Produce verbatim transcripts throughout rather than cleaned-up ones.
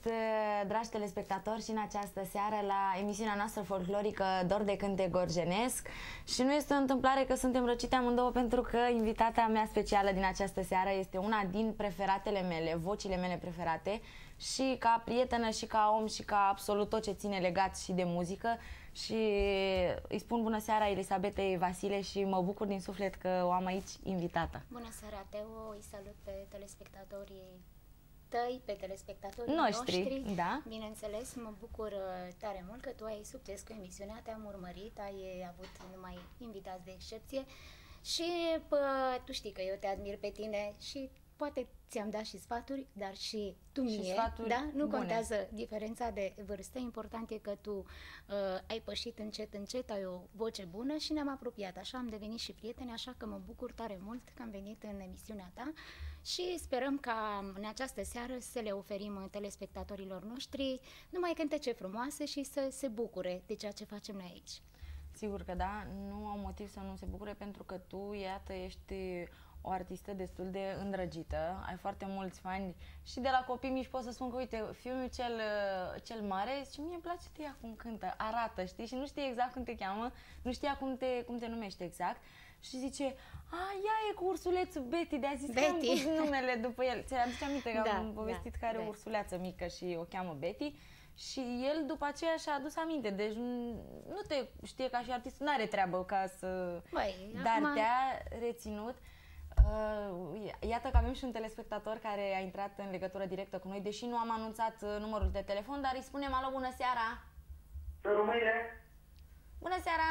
dragi telespectatori, și în această seară la emisiunea noastră folclorică Dor de Cânte Gorjenesc. Și nu este o întâmplare că suntem răcite amândouă, pentru că invitata mea specială din această seară este una din preferatele mele, vocile mele preferate, și ca prietenă, și ca om, și ca absolut tot ce ține legat și de muzică. Și îi spun bună seara Elisabetei Vasile și mă bucur din suflet că o am aici invitată. Bună seara, Teo, îi salut pe telespectatorii tăi, pe telespectatorii noștri, noștri. Da. Bineînțeles, mă bucur tare mult că tu ai succes cu emisiunea, te-am urmărit, ai avut numai invitați de excepție și pă, tu știi că eu te admir pe tine și poate ți-am dat și sfaturi, dar și tu mie, da? Nu bune. Contează diferența de vârstă, important e că tu uh, ai pășit încet, încet, ai o voce bună și ne-am apropiat, așa am devenit și prieteni, așa că mă bucur tare mult că am venit în emisiunea ta și sperăm ca în această seară să le oferim telespectatorilor noștri numai cântece frumoase și să se bucure de ceea ce facem noi aici. Sigur că da, nu au motiv să nu se bucure, pentru că tu, iată, ești o artistă destul de îndrăgită, ai foarte mulți fani și de la copii mici pot să spun că, uite, fiul meu cel, cel mare zice, mie îmi place de ea cum cântă, arată, știi, și nu știe exact cum te cheamă, nu știa cum te, cum te numești exact și zice, a, ea e cu ursulețul Betty, de-a zis Betty. Că am pus numele după el. Ți-ai aduce aminte că da, am povestit da, că are da. o ursuleață mică și o cheamă Betty? Și el după aceea și-a adus aminte, deci nu te știe ca și artist, nu are treabă ca să... Băi, dar acum... te-a reținut. Uh, iată că avem și un telespectator care a intrat în legătură directă cu noi, deși nu am anunțat uh, numărul de telefon, dar îi spunem alo, bună seara! Rămâine! Bună seara!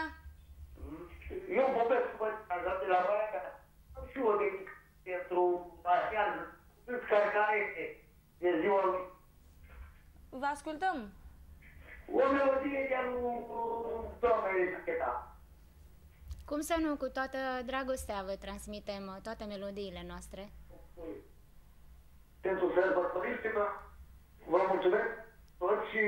Eu vorbesc cu băiața de la Baia, nu știu o de pentru Asian, care este de ziua lui. Vă ascultăm! O melodie de-a lui doamna Elisabeta. Cum să nu, cu toată dragostea vă transmitem toate melodiile noastre. Pentru sărbătoriți-vă, vă mulțumesc toți și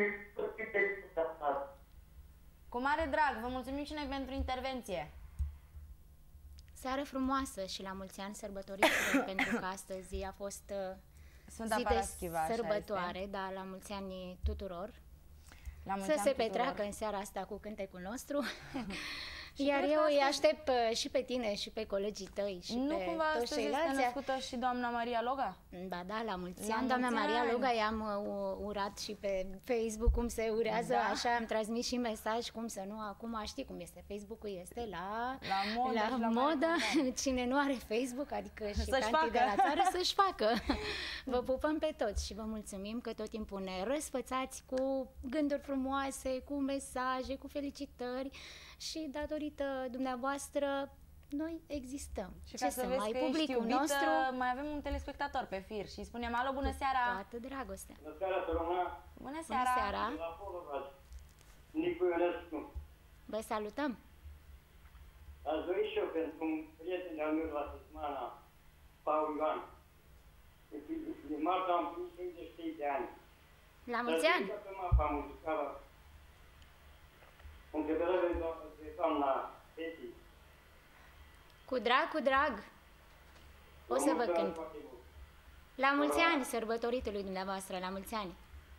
cu mare drag, vă mulțumim și noi pentru intervenție. Seară frumoasă și la mulți ani sărbătoriți, pentru că astăzi a fost Sfânta zi Paraschiva, de sărbătoare, da, la mulți ani tuturor. La mulți să ani se tuturor. petreacă în seara asta cu cântecul nostru. Și iar eu îi astăzi... aștept și pe tine și pe colegii tăi și nu pe cumva toți astăzi este născută și doamna Maria Loga? Ba da, la mulți la ani, doamna mulți Maria ani. Loga, i-am uh, urat și pe Facebook cum se urează, da. așa am transmis și mesaj, cum să nu, acum știi cum este, Facebook-ul este la, la modă, la la modă. Cine nu are Facebook, adică și tanti de la țară, să-și facă. Vă pupăm pe toți și vă mulțumim că tot timpul ne răsfățați cu gânduri frumoase, cu mesaje, cu felicitări și datorită dumneavoastră noi existăm. Și ce ca să, să mai vezi că publicul iubită, nostru, mai avem un telespectator pe fir și îi spunem alo, bună seara! toată dragostea. Bună seara, Sărămâna! Bună seara! Bună seara! De la Polovaci, Nicu Ionescu. Vă salutăm! Aș dori și eu pentru un prieten al meu la Săsmana, Paul Ioan. Din marți am plus cincizeci și trei de ani. La mulți ani! Dar pe mapa muzicală, întrebarea de doamna Betty. Cu drag, cu drag! O să vă cânt. La mulți ani, sărbătoritului dumneavoastră, la mulți ani!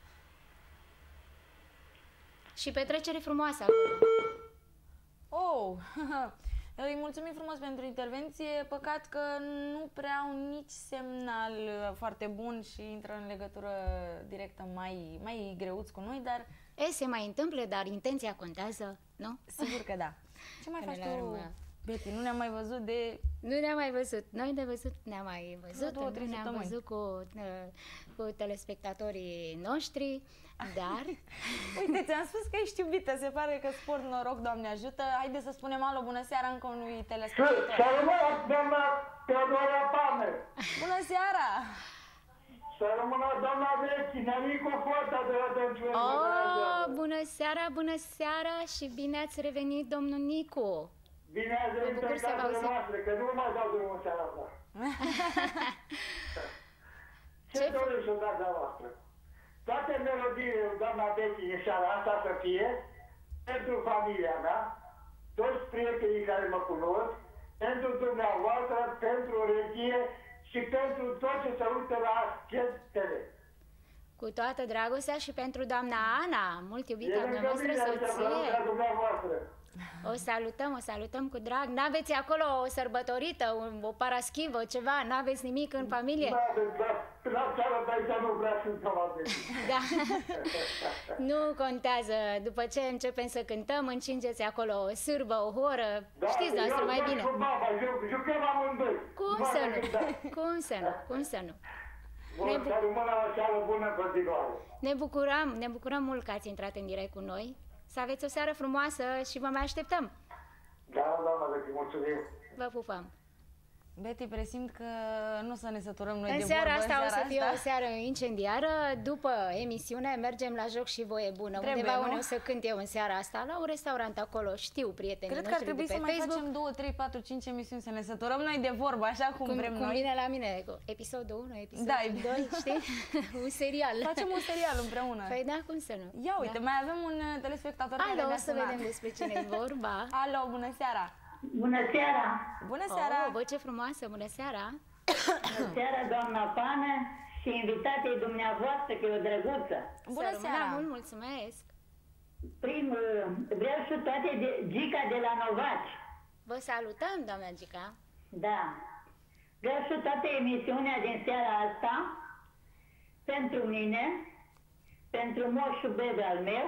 Și petrecere frumoasă acolo! Oh! Îi mulțumim frumos pentru intervenție, păcat că nu prea au nici semnal foarte bun și intră în legătură directă mai, mai greuți cu noi, dar... E, se mai întâmplă, dar intenția contează, nu? Sigur că da. Ce mai faci tu, urmă. Betty? Nu ne-am mai văzut de... Nu ne-am mai văzut. Noi de văzut ne-am mai văzut, două, nu ne-am văzut cu, cu telespectatorii noștri, dar... Uite, ți-am spus că ești iubită, se pare că sport noroc, Doamne ajută. Haideți să spunem alo, bună seara încă unui telespectator. Să rămână doamna Teodora Pamer. Bună seara! Să rămână doamna Betty, Nănicu Forța de la Dănciueni. Oh, bună seara, bună seara și bine ați revenit, domnul Nicu. Bine ați venit în casele noastre, că nu mai dau drumul în seara asta. Ce, Ce doriți în casa voastră? Toate melodiile lui doamna Betty în seara asta să fie pentru familia mea, toți prietenii care mă cunosc, pentru dumneavoastră, pentru regie și pentru tot ce se uită la Schet T V. Cu toată dragostea și pentru doamna Ana, mult iubita dumneavoastră soție. O salutăm, o salutăm cu drag. N-aveți acolo o sărbătorită, o paraschivă, ceva? N-aveți nimic în familie? La țară de aici nu vrea să Da. Nu contează. După ce începem să cântăm, încingeți acolo o sârbă, o horă. Da, știți noastră mai bine. Cu mama, jucăm amândoi. Cum să nu? Cum să nu? Cum să nu? Ne, bu bună ne bucurăm, ne bucurăm mult că ați intrat în direct cu noi. Să aveți o seară frumoasă și vă mai așteptăm. Da, doamna Betty, mulțumim. Vă pupăm. Betty, presimt că nu o să ne săturăm noi în de seara vorbă. Asta în seara o să fie asta o seară incendiară. După emisiune mergem la Joc și Voie Bună. Trebuie, undeva unde o să cânt eu în seara asta, la un restaurant acolo, știu prietenii Cred că noștri ar trebui de pe să mai Facebook. facem două, trei, patru, cinci emisiuni, să ne săturăm noi de vorbă, așa cum, cum vrem cum noi. vine la mine, episodul unu, episodul Da, doi, știi? Un serial. Facem un serial împreună. Păi da, cum să nu? Ia uite, da. mai avem un telespectator care Alo, ne-a o să sunat. vedem despre cine e vorba. Alo, bună seara! Bună seara! Bună seara! Oh, bă, ce frumoasă, bună seara! Bună seara, doamna Pană și invitatei dumneavoastră, că e o drăguță. Bună Să seara! rămână mult, mulțumesc! Primul, vreau și toate de, Gica de la Novaci. Vă salutăm, doamna Gica! Da. Vreau și toată emisiunea din seara asta pentru mine, pentru moșul bebe al meu,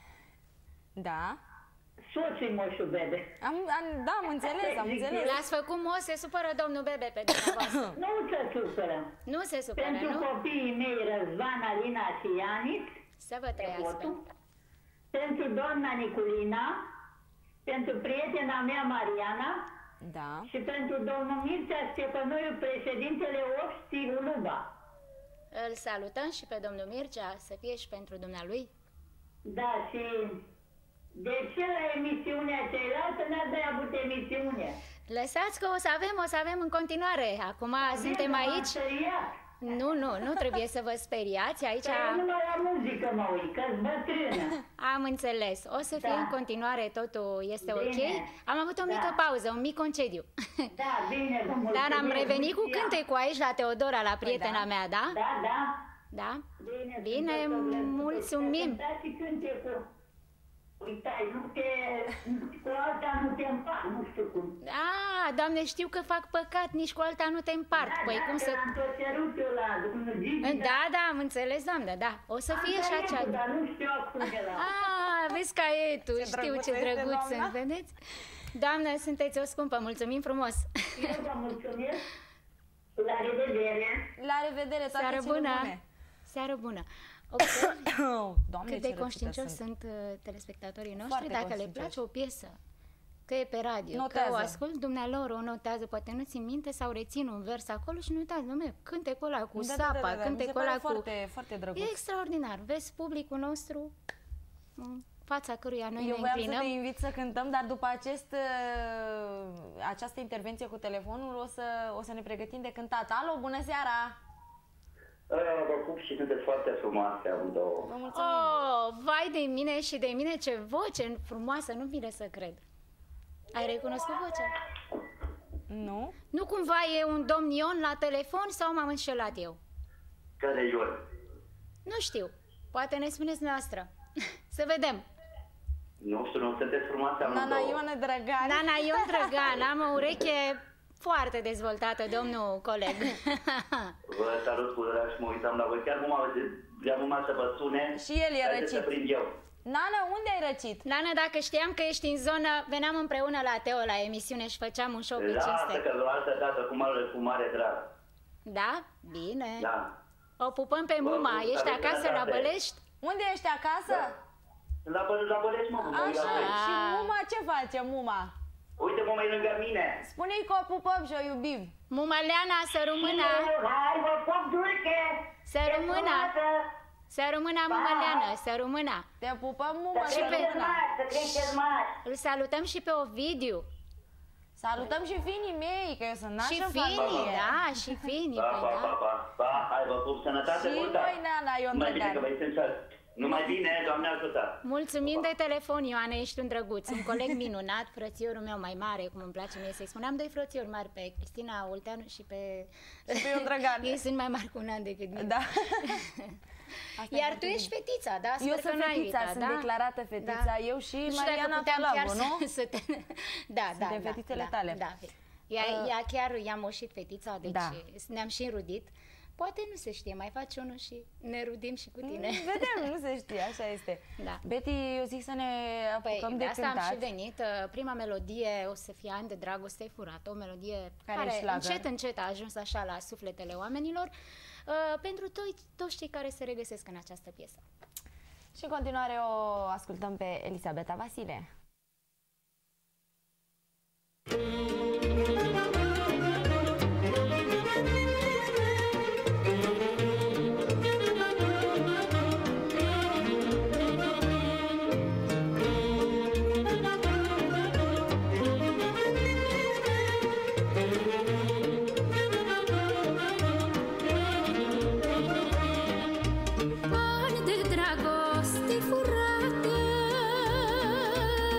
Da? soțul moșul bebe. Am, am, da, am înțeles, am înțeles. L-ați făcut mo, se supără domnul Bebe pe dumneavoastră. Nu se supără. Nu se supără, Pentru nu? copiii mei Răzvan, Alina și Ianic, Să vă trăiască. nepotul, pentru doamna Niculina, pentru prietena mea Mariana Da. și pentru domnul Mircea Stefănoiu, președintele Oștii Uluba. Îl salutăm și pe domnul Mircea, să fie și pentru dumnealui. Da, și de ce la emisiunea cealaltă n-ați mai avut emisiune? Lăsați că o să avem, o să avem în continuare. Acum suntem Bine, aici. m-am speriat. Nu, nu, nu trebuie să vă speriați. Aici Că numai la muzică mă uit, că-s bătrână. am înțeles. O să fie Da. în continuare, totul este Bine. ok. Am avut o mică Da. pauză, un mic concediu. Da, bine, vă mulțumesc. Dar am revenit cu cântecul aici la Teodora, la prietena da. mea, da? Da, da. Da? Bine, Bine, sunt tot probleme. mulțumim. Da, și cântecul. Uitai, nu te, cu alta nu te împac, nu știu cum. Ah, Doamne, știu că fac păcat, nici cu alta nu te împart. Da, Păi da, cum că să... l-am tot cerut eu la domnul Gigi, Da, da, am înțeles, doamnă, da. O să am fie și caietul, acea... dar nu știu acum de la... Ah, vezi caietul, Ce știu drăguță ce este, drăguț doamna. sunt, vedeți? Doamnă, sunteți o scumpă, mulțumim frumos. Eu vă mulțumesc. La revedere. La revedere, toate Seară cele bună! bune. Seară bună! Observ Doamne, cât ce de răcită conștiincioși sunt. sunt uh, telespectatorii noștri. Foarte Dacă le conștiincioși. place o piesă, că e pe radio, Notează. că o ascult, dumnealor o notează, poate nu țin minte sau rețin un vers acolo și notează, dom'le, cântecul ăla cu Da, da, sapa, da, da, da. Mi se cântecul pare ăla cu... foarte, foarte drăguț. E extraordinar. Vezi publicul nostru, în fața căruia noi Eu ne voiam să înclinăm. te invit să cântăm, dar după acest, uh, această intervenție cu telefonul o să, o să ne pregătim de cântat. Alo, bună seara! Vă pup și sunteți foarte frumoase amândouă. Vă mulțumim! Oh, vai de mine și de mine, ce voce frumoasă, nu vine să cred. Ai recunoscut vocea? Nu? Nu cumva e un domn Ion la telefon sau m-am înșelat eu? Care Ion? Nu știu. Poate ne spuneți noastră. Să vedem. Nu știu, nu sunteți frumoase amândouă. Nana Ioane Drăgan. Nana Ion Drăgan, am o ureche foarte dezvoltată, domnul coleg. Vă salut cu drag și mă uitam la voi. Chiar cum am vreau numai să vă sune. Și el e haideți răcit. să prind eu. Nana, unde ai răcit? Nana, dacă știam că ești în zonă, veneam împreună la Teo la emisiune și făceam un show pe Lasă cinste. că o altă dată cu mare, cu mare drag. Da? Bine. Da. O pupăm pe Vă Muma. pup, Ești aveți acasă la dreptate. Bălești? Unde ești acasă? La, Bă- la Bălești, mă, mă uit la Așa, voi. și Muma ce face, Muma? Uite, mă, mai lângă mine. Spune-i că o pupăm și o iubim. Mumăleana, să rămână, Hai, vă pup dulce. să rămână, să rămână Mumăleană, să rămână. Te pupăm, Muma, Să și pe creșteți mari, să creșteți mari. Îl salutăm și pe Ovidiu. Salutăm și finii mei, că eu sunt nașă Și în Fini, familie. da, și Fini, Pa, păi pa, pa, da. pa, pa, hai, vă pup, sănătate Și multă. noi, Nana Ion Numai bine Drăgan. că vă esențial. Numai bine, Doamne ajută. Mulțumim de telefon, Ioane, ești un drăguț, un coleg minunat, frățiorul meu mai mare, cum îmi place mie să-i spun. Am doi frățiori mari, pe Cristina Olteanu și pe... Și pe Ion Drăgan. Ei sunt mai mari cu un an decât mine. Da. Asta Iar tu ești fetița, da? Sper Eu că sunt n-ai fetița, uitat, sunt da? declarată fetița, Da. eu și Nu știu dacă Mariana puteam chiar Palago, nu? să, să te... Da, Suntem da, fetițele da, tale. Da, ea, Uh, ea chiar i-a moșit fetița, deci Da. ne-am și înrudit. Poate nu se știe, mai faci unul și ne rudim și cu tine. Vedem, nu se știe, așa este. Da. Betty, eu zic să ne apucăm Păi, de de asta cântat. am și venit. Uh, Prima melodie o să fie Ani de dragoste ai furat, o melodie Care care, e șlagăr. încet, încet a ajuns așa la sufletele oamenilor, uh, pentru to- toți cei care se regăsesc în această piesă. Și în continuare o ascultăm pe Elisabeta Vasile. Ani de dragoste furată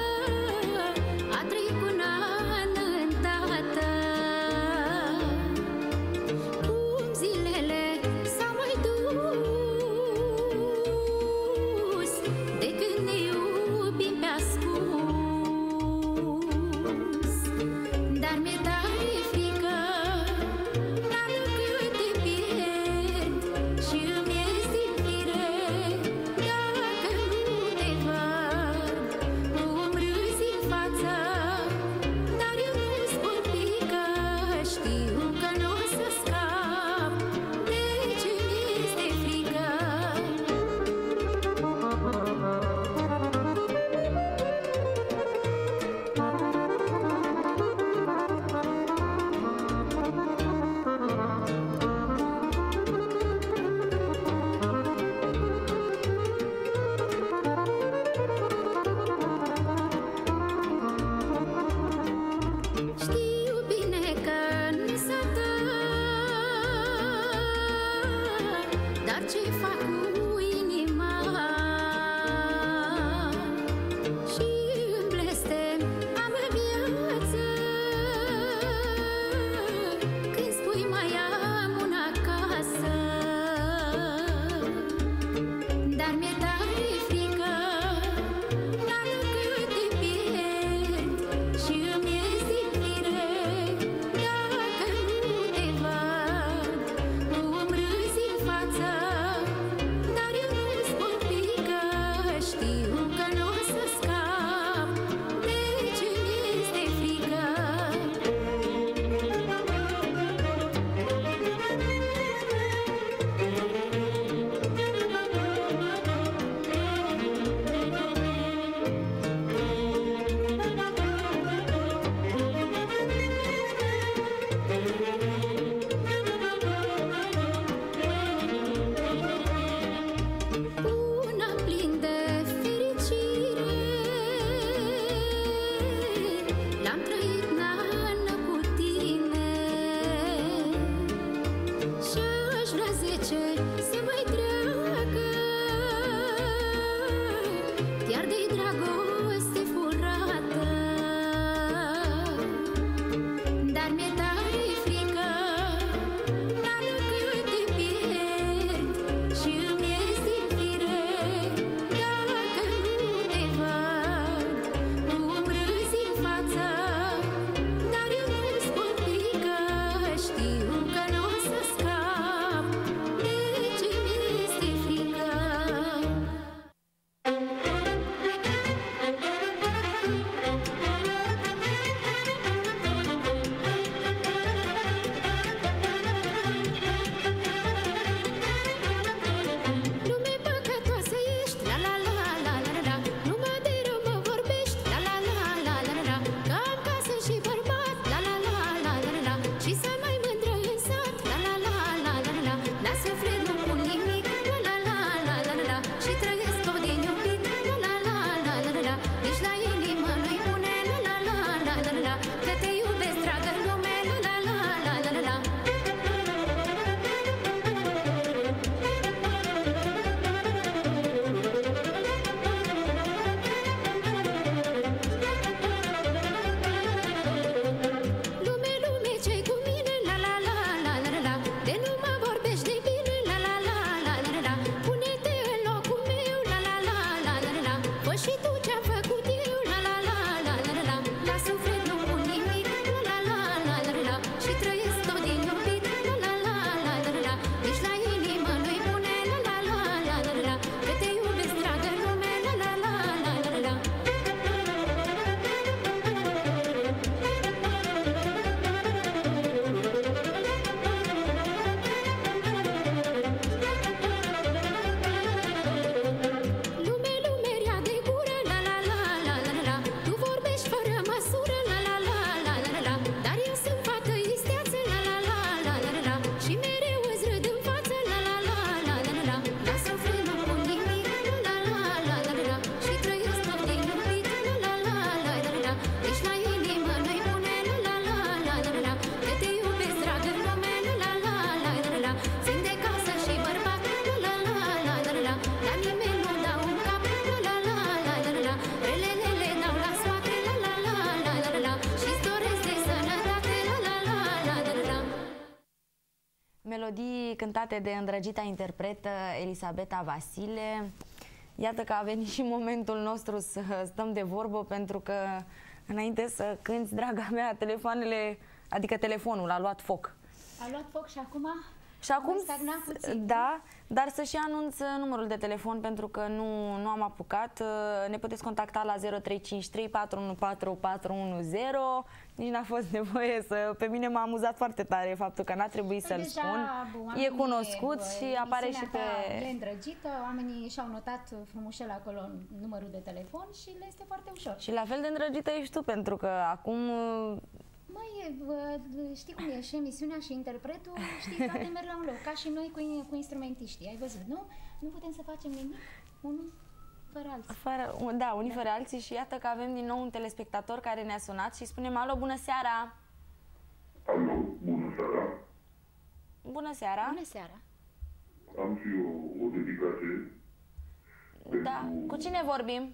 melodii cântate de îndrăgita interpretă Elisabeta Vasile. Iată că a venit și momentul nostru să stăm de vorbă, pentru că înainte să cânți, draga mea, telefoanele, adică telefonul a luat foc. A luat foc și acum? Și acum, puțin, da, dar să și anunț numărul de telefon, pentru că nu, nu am apucat. Ne puteți contacta la zero trei cinci trei patru unu patru patru unu zero. Nici n-a fost nevoie să... Pe mine m-a amuzat foarte tare faptul că n-a trebuit să-l spun. E cunoscut și apare și pe... E îndrăgită, oamenii și-au notat frumușel acolo numărul de telefon și le este foarte ușor. Și la fel de îndrăgită ești tu, pentru că acum... Măi, știi cum e, și emisiunea și interpretul, știi, toate merg la un loc, ca și noi cu, cu instrumentiștii, ai văzut, nu? Nu putem să facem nimic, unul fără alții. Fără, da, unii da. fără alții, și iată că avem din nou un telespectator care ne-a sunat și spunem: alo, bună seara! Alo, bună seara! Bună seara! Bună seara! Am și eu o dedicație. Da, pentru... cu cine vorbim?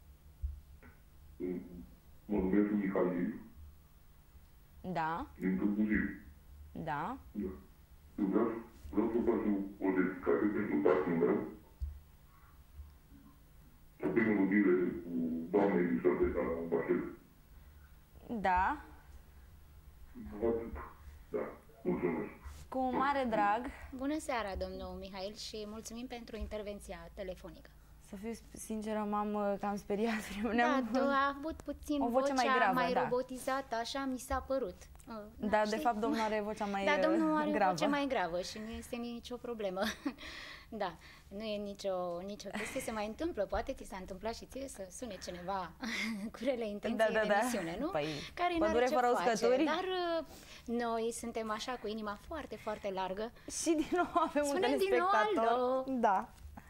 Mă numesc Mihail. Da. Din Târgu Da. Da. Eu vreau, vreau să fac o dedicare pentru tatăl meu. Toate melodiile cu doamna Elisabeta Vasile. Da. Da, mulțumesc. Cu mare drag. Bună seara, domnul Mihail, și mulțumim pentru intervenția telefonică. Să fiu sinceră, m-am cam speriat. Da, a avut puțin o voce vocea mai, gravă, mai da. robotizată, așa mi s-a părut. Da, da, de fapt domnul are vocea mai gravă. Da, domnul are gravă. o voce mai gravă și nu este nicio problemă. Da, nu e nicio, nicio chestie, se mai întâmplă, poate ți s-a întâmplat și ție să sune cineva cu rele intenții da, da, în da. emisiune, nu? Păi, care pădure fără uscături. Dar noi suntem așa cu inima foarte, foarte largă. Și din nou avem Spune un telespectator. din nou, alo. Da.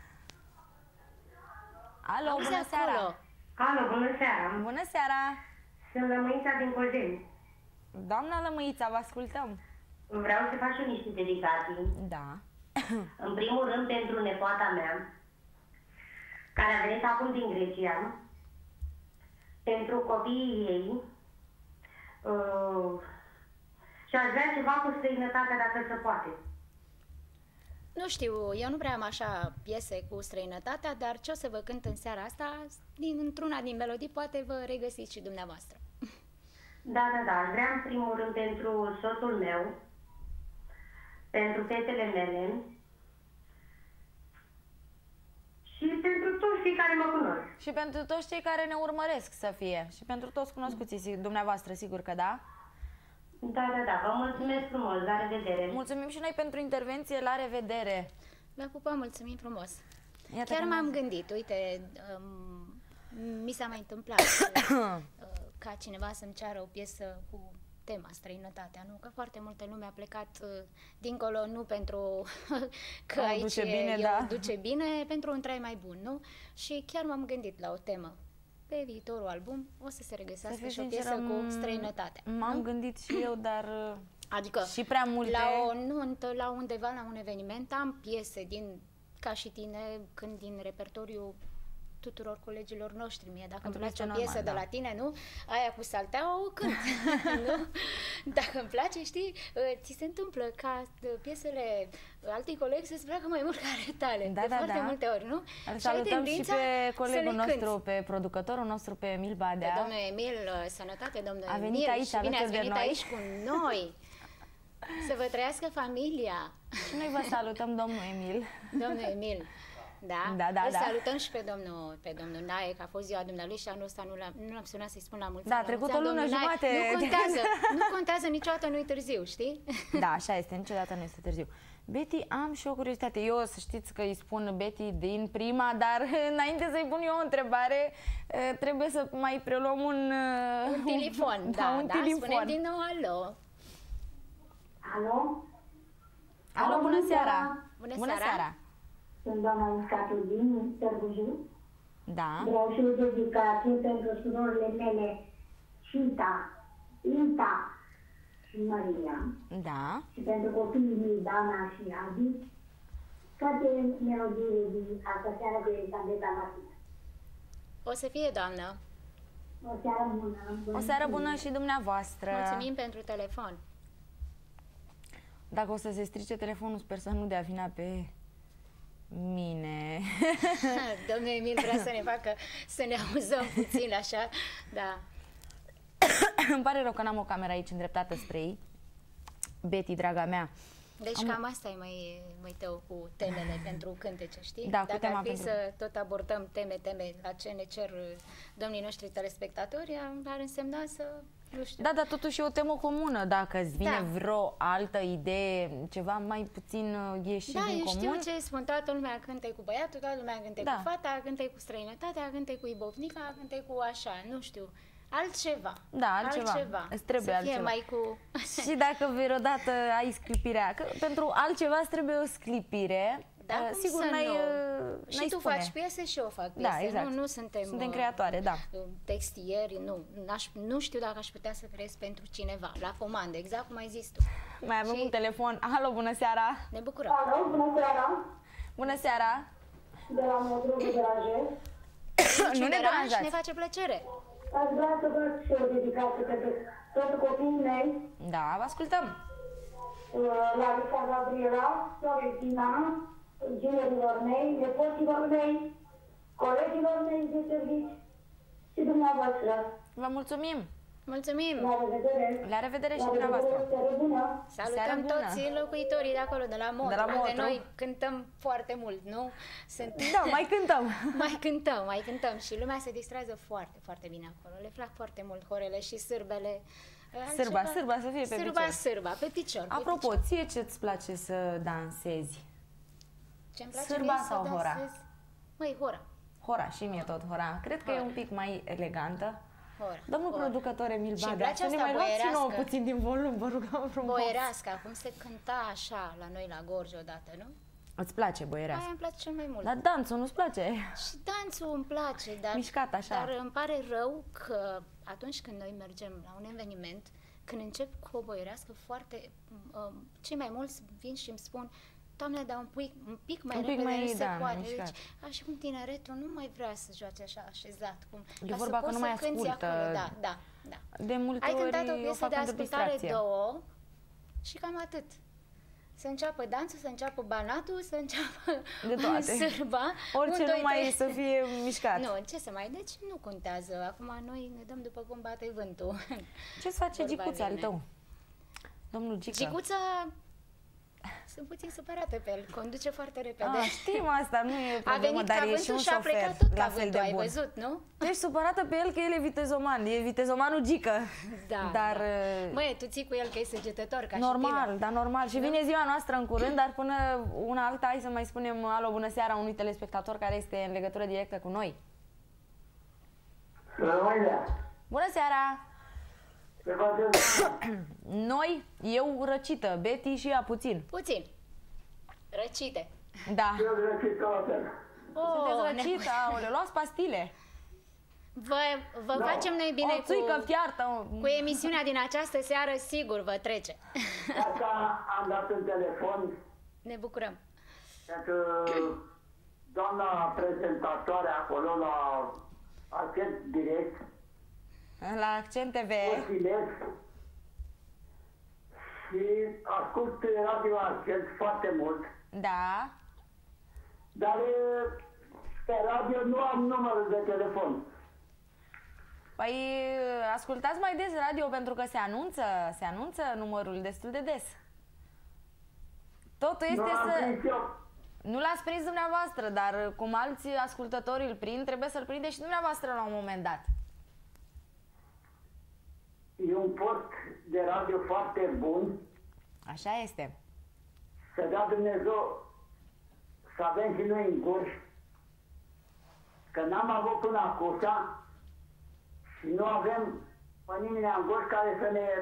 Alo, Auzi bună seara! acolo. Alo, bună seara! Bună seara! Sunt Lămâița din Cojeni. Doamna Lămâița, vă ascultăm! Vreau să fac și niște dedicații. Da. În primul rând pentru nepoata mea, care a venit acum din Grecia, pentru copiii ei, uh, și aș vrea ceva cu străinătatea, dacă se poate. Nu știu, eu nu prea am așa piese cu străinătatea, dar ce o să vă cânt în seara asta, din, într-una din melodii, poate vă regăsiți și dumneavoastră. Da, da, da. Aș vrea în primul rând pentru soțul meu, pentru fetele mele și pentru toți cei care mă cunosc. Și pentru toți cei care ne urmăresc să fie. Și pentru toți cunoscuții dumneavoastră, sigur că da. Da, da, da. Vă mulțumesc frumos. La revedere. Mulțumim și noi pentru intervenție. La revedere. Vă pupăm, mulțumim frumos. Iată. Chiar m-am gândit, uite, um, mi s-a mai întâmplat uh, ca cineva să-mi ceară o piesă cu tema străinătatea, nu? Că foarte multă lume a plecat uh, dincolo, nu pentru că o aici duce e, bine, e da. o duce bine, pentru un trai mai bun, nu? Și chiar m-am gândit la o temă. Pe viitorul album o să se regăsească să și o piesă cu străinătatea. M-am gândit și eu, dar adică și prea multe. La o nuntă, la undeva, la un eveniment, am piese din, ca și tine, când din repertoriu tuturor colegilor noștri. Mie, dacă îmi place o piesă normal, de da. la tine, nu? Aia cu saltea o cânt, nu? Dacă îmi place, știi, ți se întâmplă ca piesele altui colegi să-ți placă mai mult ca ale tale. Da, de da, foarte da. multe ori, nu? Îl salutăm și pe colegul nostru, pe producătorul nostru, pe Emil Badea. Pe domnul Emil, sănătate, domnul a venit Emil. aici, și bine ați venit noi. aici cu noi. Să vă trăiască familia. Și noi vă salutăm, domnul Emil. Domnul Emil. Da, da, da, îl da. salutăm și pe domnul, pe domnul Nae, că a fost ziua dumnealui și anul ăsta nu l-am, nu l-am sunat să-i spun la mulți Da, a ani. trecut o lună jumate. Nu contează, nu contează, niciodată nu-i târziu, știi? Da, așa este, niciodată nu este târziu. Betty, am și o curiozitate. Eu să știți că îi spun Betty din prima, dar înainte să-i pun eu o întrebare, trebuie să mai preluăm un... Un telefon, un, da, da, un da, telefon. spunem din nou alo. Alo? Alo, bună seara! Bună, bună seara! seara. Sunt doamna Uscatu din Târgu Jiu. Da. Vreau și o dedicație pentru surorile mele, Cita, Ita și Maria. Da. Și pentru copiii Dana și Adi, toate melodiile din asta seara de Elisabeta Vasile. O să fie, doamnă. O seară bună. O seară bună și dumneavoastră. Mulțumim pentru telefon. Dacă o să se strice telefonul, sper să nu dea vina pe mine. Domnul Emil vrea să ne facă să ne auzăm puțin așa, da. Îmi pare rău că n-am o cameră aici îndreptată spre ei. Betty, draga mea. Deci Am... cam asta e mai, mai tău cu temele pentru cântece, știi? Da, Dacă tema ar fi pentru... să tot abordăm teme, teme la ce ne cer domnii noștri telespectatori, ar însemna să, nu știu. Da, dar totuși e o temă comună. Dacă îți vine Da. vreo altă idee, ceva mai puțin ieșit Da, din eu comun... știu ce spun, toată lumea cântă cu băiatul, toată lumea cântă Da. cu fata, cântă cu străinătatea, cântă cu ibovnica, cântă cu așa, nu știu. Altceva. Da, altceva. altceva. Îți trebuie să fie altceva. mai cu... Și dacă vreodată ai sclipirea, că pentru altceva îți trebuie o sclipire, Da, uh, cum sigur să n-ai nu? uh, Și n-ai tu spune. faci piese și eu fac piese. Da, exact. Nu, nu suntem, Suntem uh, creatoare, da. textieri, nu. N-aș, nu știu dacă aș putea să creez pentru cineva, la comandă, exact cum ai zis tu. Mai avem Și- un telefon. Alo, bună seara! Ne bucurăm. Alo, bună seara! Bună seara! De la Mădru de deranjez. Nu ne ne deranjați! face plăcere. Aș vrea să văd și o dedicație pentru toți copiii mei, Da, vă ascultăm! Larisa Gabriela, Florentina, ginerilor mei, nepoților mei, colegilor mei de servici și dumneavoastră. Vă mulțumim! Mulțumim. La revedere! La revedere și La dumneavoastră! revedere, seară bună! Seară Salutăm bună. toți locuitorii de acolo, de la Motru, De la unde Motru. noi cântăm foarte mult, nu? Sunt... Da, mai cântăm! mai cântăm, mai cântăm și lumea se distrează foarte, foarte bine acolo. Le plac foarte mult horele și sârbele. Sârba, Altceva- sârba să fie pe sârba, picior. Sârba, pe picior. pe Apropo, picior. ție ce-ți place să dansezi? Ce-mi place sârba mie să sau hora? dansez? Măi, hora. Hora, și mie tot hora. Cred că e un pic mai elegantă. Hora. Domnul hora. producător Emil Și-mi Badea, place să ne asta mai luați și nouă boierească. puțin din volum, vă rugăm frumos. Boierească, acum se cânta așa la noi la Gorj odată, nu? Îți place Aia boierească? îmi place cel mai mult. Dar dansul nu-ți place? Și dansul îmi place, dar, Mișcat așa. dar îmi pare rău că atunci când noi mergem la un eveniment, când încep cu o boierească foarte, um, cei mai mulți vin și îmi spun: Doamne, dar un pic, un pic mai Un pic repede mai, nu se da, poate. mișcat. Deci, așa cum tineretul nu mai vrea să joace așa așezat. Cum, E ca vorba să că poți nu mai să cânti ascultă. acolo. Da, da, da. De multe Ai ori cântat o o piesă fac de pentru ascultare distracție. două și cam atât. Să înceapă dansul, să înceapă banatul, să înceapă De toate. sârba. Orice un, doi, numai trei. să fie mișcat. Nu, ce să mai, deci nu contează. Acum noi ne dăm după cum bate vântul. Ce-ți face Vorba Gicuța al vine. tău? Domnul Gică. Gicuța, sunt puțin supărată pe el, conduce foarte repede. Ah, știm asta, nu e A problemă, venit dar ca e și vântul un și a șofer plecat tot la ca fel vântul, de ai bun. văzut, nu? Tu ești supărată pe el că el e vitezoman, e vitezomanul Gică. Da. Dar da. uh, Măi, tu ții cu el că e săgetător, ca și normal, tine. dar normal. Și vine ziua noastră în curând, dar până una alta, hai să mai spunem alo, bună seara unui telespectator care este în legătură directă cu noi. Bună seara! Se face Noi, eu răcită, Betty și ea puțin. Puțin. Răcite. Da. eu răcit toată. Sunteți Oh, răcită, aoleu, luați pastile. Vă, vă facem noi bine o țuică cu, fiartă. cu emisiunea din această seară, sigur vă trece. Asta am dat în telefon Ne bucurăm. pentru doamna prezentatoare acolo la Accent Direct, La Accent T V. o filez și ascult Radio Accent foarte mult, Da. dar pe radio nu am numărul de telefon. Păi ascultați mai des radio pentru că se anunță, se anunță numărul destul de des. Totul Nu este am să... prins eu. Nu l-ați prins dumneavoastră, dar cum alți ascultători îl prind, trebuie să-l prinde și dumneavoastră la un moment dat. E un post de radio foarte bun, Așa este. să dea Dumnezeu să avem și noi în Gorj, că n-am avut până acum și nu avem pe nimeni în Gorj care să ne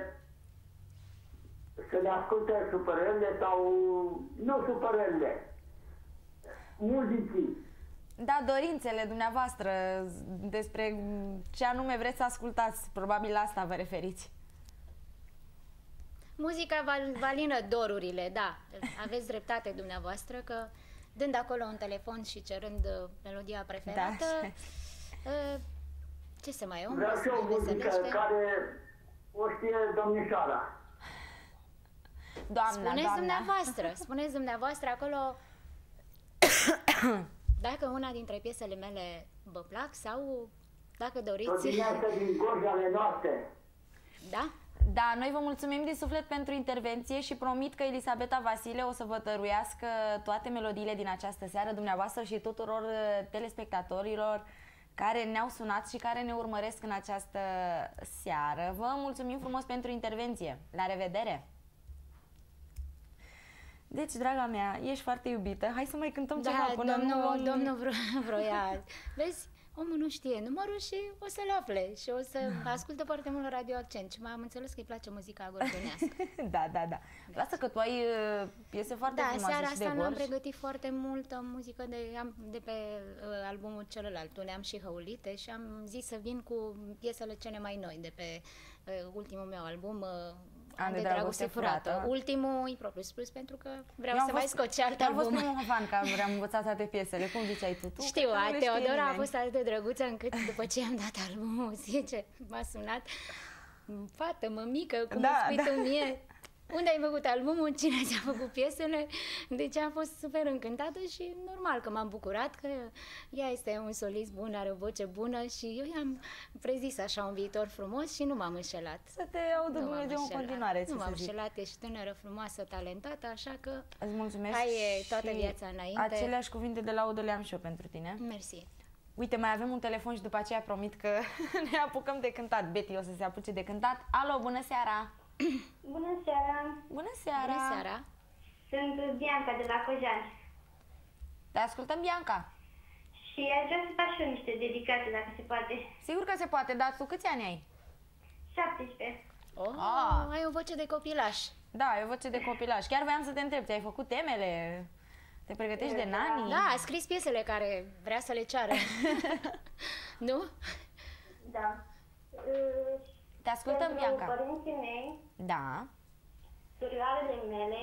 să ne asculte supărările sau nu supărările, muzicii. Da, dorințele dumneavoastră despre ce anume vreți să ascultați, probabil la asta vă referiți. Muzica va, va lină dorurile, da. Aveți dreptate dumneavoastră că dând acolo un telefon și cerând uh, melodia preferată, Da. uh, ce să mai omul Vreau se și o muzică veselește. care o știe domnișoara. Doamna, spuneți doamna. dumneavoastră, spuneți dumneavoastră acolo dacă una dintre piesele mele vă plac sau dacă doriți... Tot dimineața din Gorjale noastre. Da? Da, noi vă mulțumim din suflet pentru intervenție și promit că Elisabeta Vasile o să vă dăruiască toate melodiile din această seară, dumneavoastră și tuturor telespectatorilor care ne-au sunat și care ne urmăresc în această seară. Vă mulțumim frumos pentru intervenție. La revedere! Deci, draga mea, ești foarte iubită. Hai să mai cântăm Da, ceva până domnul, nu luăm... domnul vro- vroia. Vezi, omul nu știe numărul și o să-l afle și o să ascultă foarte mult Radio Accent și am înțeles că îi place muzica gorjonească. Da, da, da. Lasă că tu ai uh, piese foarte Da, frumoase seara și de asta mi-am gorj. pregătit foarte multă muzică de, am, de pe uh, albumul celălalt, Uneam și Hăulite, și am zis să vin cu piesele cele mai noi de pe uh, ultimul meu album, uh, An de, de dragoste furată. furată. Ultimul e propriu spus pentru că vreau Eu să am mai fost- scot și alt eu am album. fost un fan că am învățat toate piesele. Cum ziceai tu? tu Știu, cred că nu a, le știe Teodora a nimeni. fost atât de drăguță încât după ce i-am dat albumul, zice, m-a sunat, fată, mămică, cum Da, îmi spui da. tu mie, unde ai făcut albumul, cine ți-a făcut piesele, deci a fost super încântată și normal că m-am bucurat că ea este un solist bun, are o voce bună și eu i-am prezis așa un viitor frumos și nu m-am înșelat. Să te audă Nu m-am Dumnezeu în înșelat. continuare, Nu ce m-am să zic. înșelat, ești tânără, frumoasă, talentată, așa că Îți mulțumesc hai e, toată și viața înainte. aceleași cuvinte de laudă le am și eu pentru tine. Mersi. Uite, mai avem un telefon și după aceea promit că ne apucăm de cântat. Betty o să se apuce de cântat. Alo, bună seara! Bună seara! Bună seara! Bună seara! Sunt Bianca de la Cojani. Te ascultăm, Bianca. Și aș vrea să fac și eu niște dedicații, dacă se poate. Sigur că se poate, dar tu câți ani ai? șaptesprezece. Oh, Ah. ai o voce de copilaș. Da, e o voce de copilaj. Chiar voiam să te întreb, ți-ai făcut temele? Te pregătești de nani? Da, a scris piesele care vrea să le ceară. Nu? Da. Uh, Te ascultăm, pentru Bianca. părinții mei, Da. surioarele mele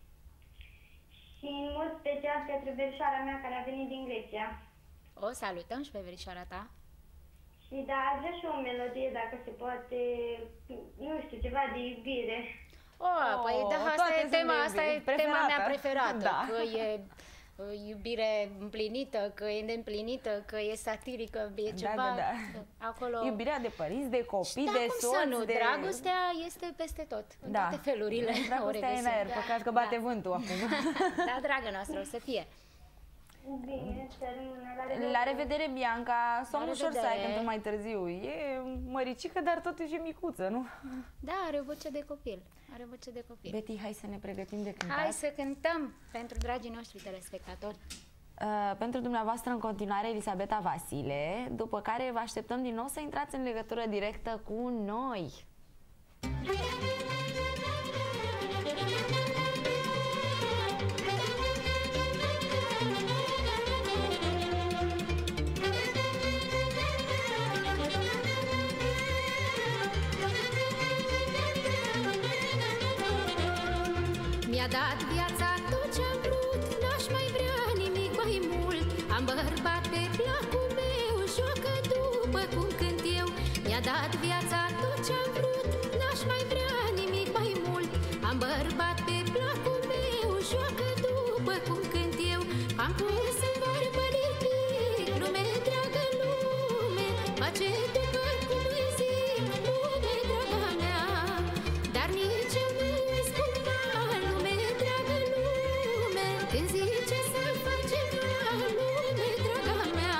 și în mod special pentru verișoara mea care a venit din Grecia. O salutăm și pe verișoara ta. Și da, aș vrea și o melodie, dacă se poate, nu știu, ceva de iubire. Oh, Oh, păi da, asta toate e sunt tema, de asta e iubire. tema mea Preferată. preferată, Da. că e uh, iubire împlinită, că e neîmplinită, că e satirică, e ceva da, da. acolo. Iubirea de părinți, de copii, Da, de cum soți, să nu, de... dragostea este peste tot, în Da. toate felurile. o Dragostea e în regăsim. aer, păcat că bate vântul acum. Da, dragă noastră, o să fie. Bine, să rămână, la revedere. La revedere, Bianca. Somn La ușor să ai revedere. pentru mai târziu. E măricică, dar totuși e micuță, nu? Da, are o voce de copil, are o voce de copil. Betty, hai să ne pregătim de cântat. Hai să cântăm pentru dragii noștri telespectatori. Uh, pentru dumneavoastră în continuare Elisabeta Vasile, după care vă așteptăm din nou să intrați în legătură directă cu noi. Mi-a dat viața tot ce-am vrut, n-aș mai vrea nimic mai mult. Am bărbat pe placul meu, joacă după cum cânt eu. Mi-a dat viața tot ce-am vrut, n-aș mai vrea nimic mai mult. Am bărbat pe placul meu, joacă după cum cânt eu. Am pus în vorbă lipic, lume dragă lume, face după cum îi zic, lume draga mea. Dar nici eu nu îi spun mai, lume dragă lume, când zice să fac ceva, lume draga mea.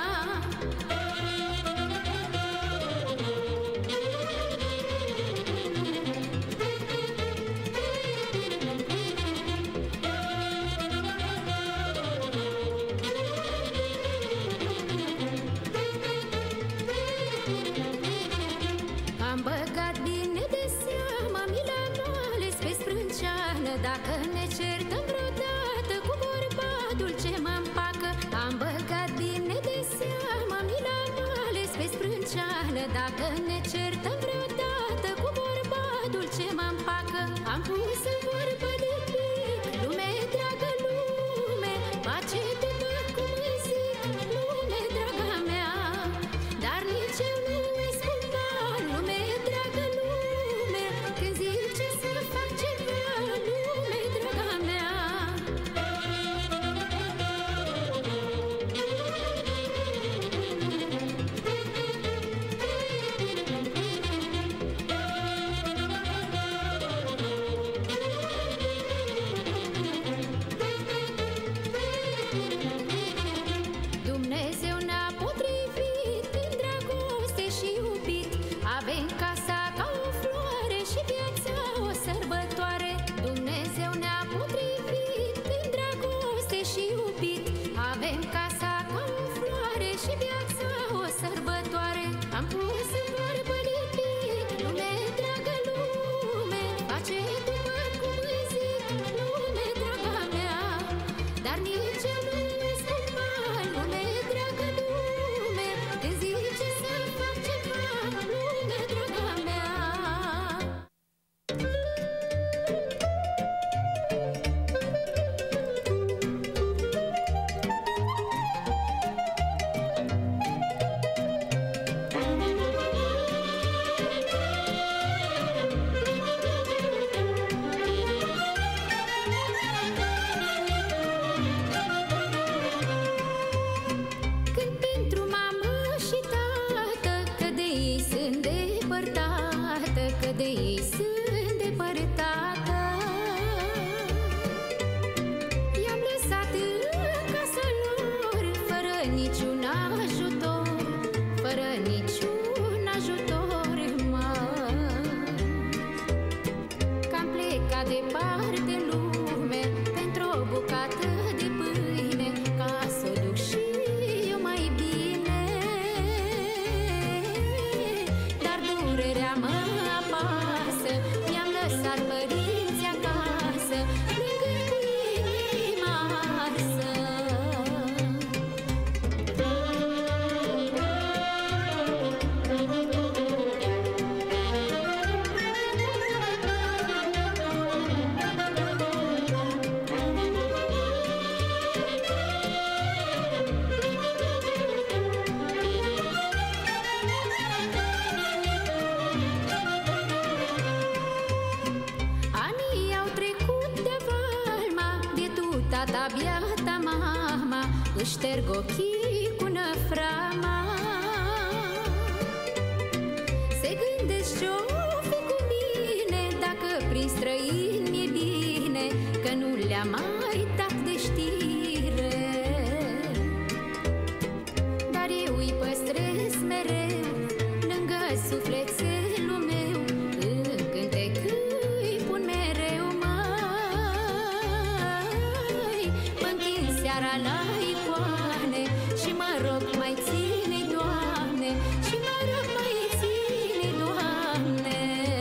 Am băgat bine de seama, mi le-am ales pe sprânceană. Dacă ne certăm vreodată cu bărbatul ce mă împacă. Am băgat bine de seama, mi le-am ales pe sprânceană. Dacă ne certăm vreodată cu bărbatul ce mă împacă. Am pus în vorbă de pic, lume dragă lume, face după cum îi zic, lume draga mea. Dar nici eu nu îi spun mai, lume dragă lume, când zice să fac ceva, lume de ei sunt depărtată. I-am lăsat în casa lor, fără niciun ajutor, fără niciun ajutor, mă. Că-am plecat departe în lume pentru o bucată de pâine, ca să o duc și eu mai bine. Dar durerea mă apasă, mi-am lăsat părinții acasă, plângând cu inima arsă. Anii au trecut de valma, bietul tata, biata mama, își șterg ochii cu năframa. Se gândesc ce-o fi cu mine, dacă prin străini mi-e bine, că nu le-am mai dat de știre. Dar eu îi păstrez mereu lângă sufletelul meu, în cântec îi pun mereu, măi. Mă închin seara la icoane și mă rog, mai ține, Doamne, și mă rog, mai ține, Doamne.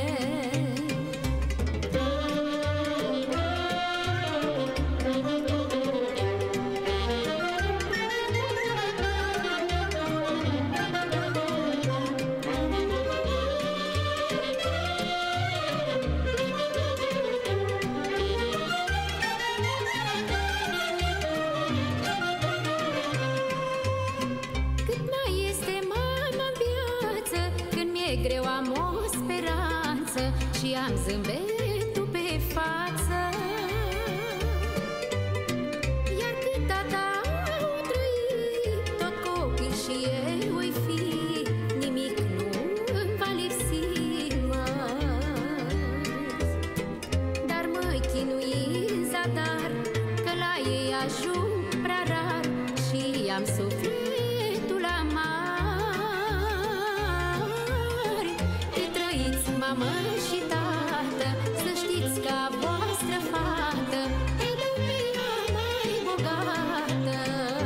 Cât mai este mama-n viață, când mi-e greu am o speranță și am zâmbetul pe față. Iar cât tata au trăit, tot copil și eu oi fi, nimic nu-mi va lipsi, măs. Dar mă chinui în zadar, că la ei ajung prea rar și am sufletul amar. Te trăiți, mamă și tată, să știți că a voastră fată e lumea mai bogată.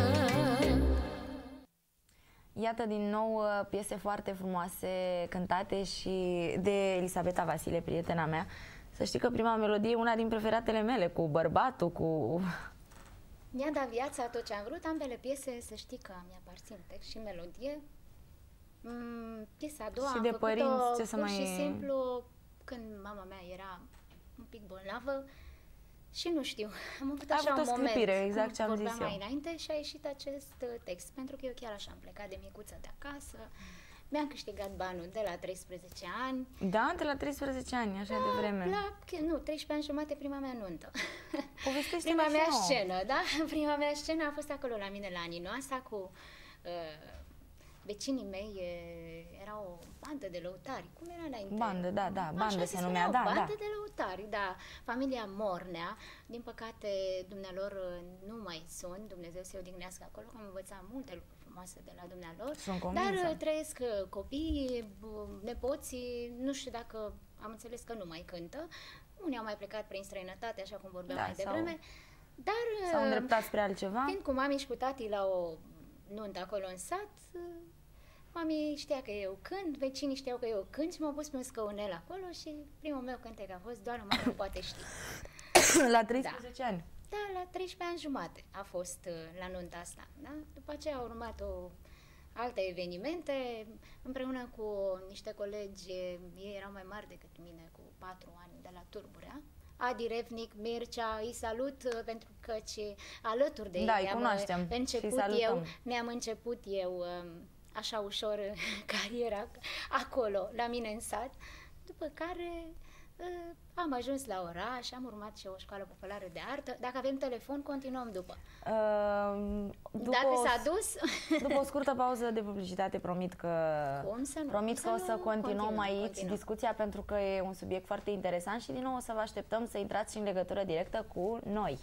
Iată din nou uh, piese foarte frumoase cântate și de Elisabeta Vasile, prietena mea. Să știi că prima melodie e una din preferatele mele, cu bărbatul, cu... Mi-a dat viața tot ce am vrut, ambele piese, să știi că mi-aparțin text și melodie. Mm, piesa a doua Și am de făcut-o părinți, ce să pur mai- și simplu când mama mea era un pic bolnavă și nu știu, am avut A așa avut un o moment, sclipire, exact cum ce am vorbeam zis eu. mai înainte și a ieșit acest uh, text, pentru că eu chiar așa am plecat de micuță de acasă, mi-am câștigat banul de la treisprezece ani. Da, de la treisprezece ani, așa de vreme. La, nu, treisprezece ani jumate, prima mea nuntă. Povestește-ne Prima și mea nouă. scenă, da? Prima mea scenă a fost acolo la mine la Aninoasa cu uh, vecinii mei, e, era o bandă de lăutari. Cum era înainte? Bandă, da, da, bandă Așa se se numea, spunea, da, o bandă da. de lăutari, da. Familia Mornea, din păcate, dumnealor nu mai sunt, Dumnezeu să-i odihnească acolo, că am învățat multe lucruri frumoase de la dumnealor. Sunt convinsă. Dar uh, trăiesc uh, copiii, uh, nepoții, nu știu dacă am înțeles că nu mai cântă. Unii au mai plecat prin străinătate, așa cum vorbeam Da, mai sau- devreme. Dar S-au uh, îndreptat spre altceva? fiind cu mami și cu tati la o nuntă acolo în sat, uh, mami știa că eu cânt, vecinii știau că eu cânt și m-au pus pe un scăunel acolo și primul meu cântec a fost Doar mama nu poate ști. La treisprezece ani. Da, la treisprezece ani jumate a fost uh, la nunta asta. Da? După aceea au urmat o, alte evenimente, împreună cu niște colegi, ei erau mai mari decât mine, cu patru ani, de la Turburea. Adi Revnic, Mircea, îi salut uh, pentru că ce alături de ei Da, îi mi-am cunoaștem și început salutăm. eu, mi-am început eu um, așa ușor cariera acolo, la mine în sat, după care Am ajuns la oraș, am urmat și o școală populară de artă. Dacă avem telefon, continuăm după. Uh, după Dacă o, s-a dus... După o scurtă pauză de publicitate, promit că, Cum să nu? promit Cum că o să să nu? continuăm Continuăm, aici continuăm. discuția, pentru că e un subiect foarte interesant și din nou o să vă așteptăm să intrați în legătură directă cu noi.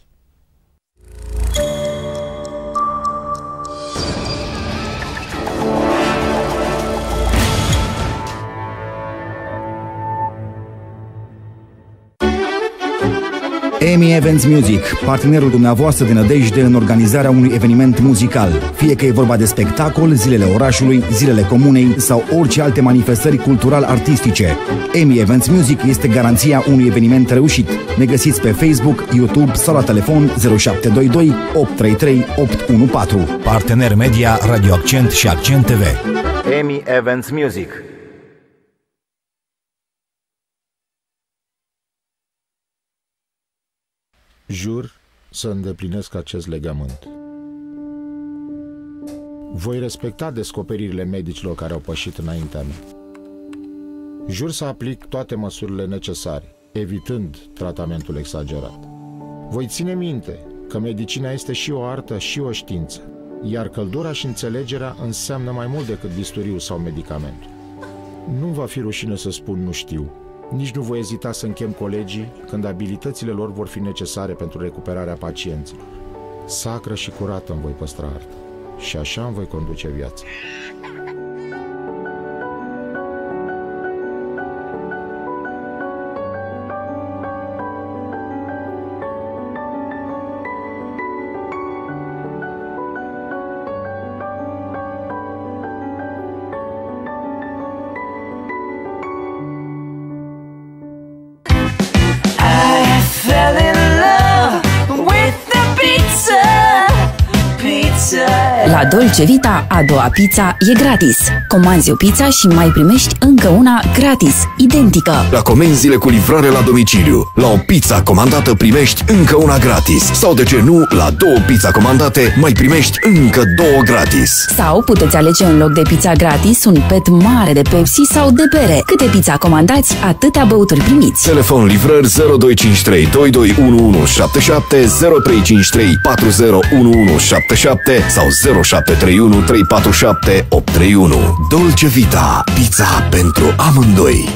EMI Events Music, partenerul dumneavoastră de nădejde în organizarea unui eveniment muzical. Fie că e vorba de spectacol, zilele orașului, zilele comunei sau orice alte manifestări cultural-artistice. EMI Events Music este garanția unui eveniment reușit. Ne găsiți pe Facebook, YouTube sau la telefon zero șapte doi doi opt trei trei opt unu patru. Partener media Radio Accent și Accent T V. EMI Events Music. Jur să îndeplinesc acest legământ. Voi respecta descoperirile medicilor care au pășit înaintea mea. Jur să aplic toate măsurile necesare, evitând tratamentul exagerat. Voi ține minte că medicina este și o artă și o știință, iar căldura și înțelegerea înseamnă mai mult decât bisturiul sau medicamentul. Nu va fi rușine să spun nu știu. Nici nu voi ezita să închem colegii când abilitățile lor vor fi necesare pentru recuperarea pacienților. Sacră și curată îmi voi păstra arta și așa îmi voi conduce viața. La Dolce Vita, a doua pizza e gratis. Comanzi o pizza și mai primești încă una gratis, identică. La comenzile cu livrare la domiciliu, la o pizza comandată primești încă una gratis. Sau de ce nu, la două pizza comandate mai primești încă două gratis. Sau puteți alege în loc de pizza gratis un pet mare de Pepsi sau de bere. Câte pizza comandați, atâtea băuturi primiți. Telefon livrări zero doi cinci trei doi doi unu unu șapte șapte, zero trei cinci trei patru zero unu unu șapte șapte sau zero șapte trei unu trei patru șapte opt trei unu. Dolce Vita, pizza pentru amândoi.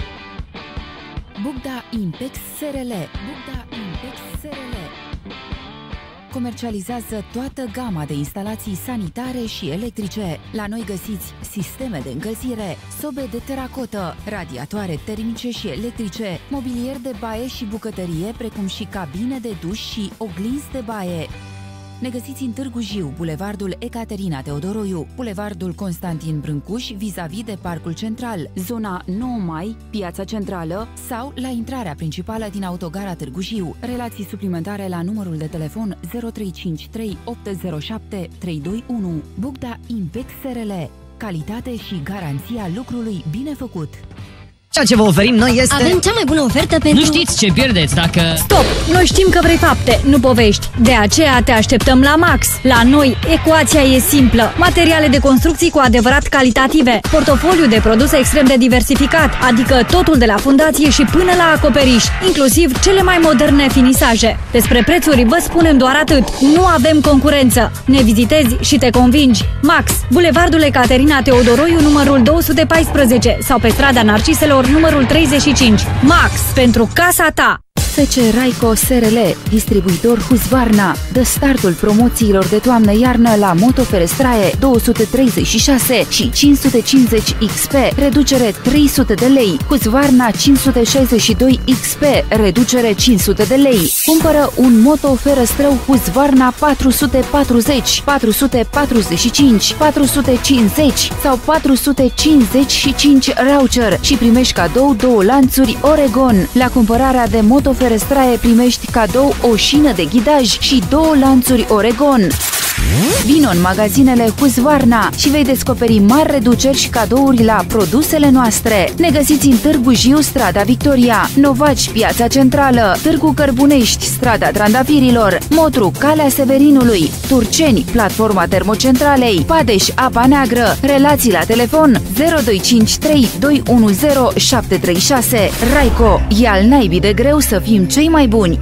Bugda Impex S R L. Bugda Impex S R L comercializează toată gama de instalații sanitare și electrice. La noi găsiți sisteme de încălzire, sobe de teracotă, radiatoare termice și electrice, mobilier de baie și bucătărie, precum și cabine de duș și oglinzi de baie. Ne găsiți în Târgu Jiu, bulevardul Ecaterina Teodoroiu, bulevardul Constantin Brâncuș, vis-a-vis de Parcul Central, zona nouă mai, Piața Centrală sau la intrarea principală din autogara Târgu Jiu. Relații suplimentare la numărul de telefon zero trei cinci trei opt zero șapte trei doi unu. Bugda Impex S R L. Calitate și garanția lucrului bine făcut. Ceea ce vă oferim noi este... Avem cea mai bună ofertă pentru... Nu știți ce pierdeți dacă... Stop! Noi știm că vrei fapte, nu povești. De aceea te așteptăm la Max. La noi, ecuația e simplă. Materiale de construcții cu adevărat calitative. Portofoliu de produse extrem de diversificat, adică totul de la fundație și până la acoperiș, inclusiv cele mai moderne finisaje. Despre prețuri vă spunem doar atât. Nu avem concurență. Ne vizitezi și te convingi. Max, bulevardul Ecaterina Teodoroiu, numărul două sute paisprezece sau pe strada Narciselor, numărul treizeci și cinci. Max, pentru casa ta! F C Raico S R L, distribuitor Husqvarna, dă startul promoțiilor de toamnă-iarnă la Moto Ferestraie două sute treizeci și șase și cinci sute cincizeci X P, reducere trei sute de lei. Husqvarna cinci sute șaizeci și doi X P, reducere cinci sute de lei. Cumpără un Moto Ferestrău Husqvarna patru sute patruzeci, patru sute patruzeci și cinci, patru sute cincizeci sau patru sute cincizeci și cinci Raucher și primești cadou două lanțuri Oregon. La cumpărarea de Moto Ferestraie primești cadou o șină de ghidaj și două lanțuri Oregon. Vino în magazinele Husqvarna și vei descoperi mari reduceri și cadouri la produsele noastre. Ne găsiți în Târgu Jiu, strada Victoria, Novaci, Piața Centrală, Târgu Cărbunești, strada Trandafirilor, Motru, Calea Severinului, Turceni, platforma Termocentralei, Padeș, Apa Neagră. Relații la telefon zero doi cinci trei doi unu zero șapte trei șase. Raico, e al naibii de greu să fim cei mai buni.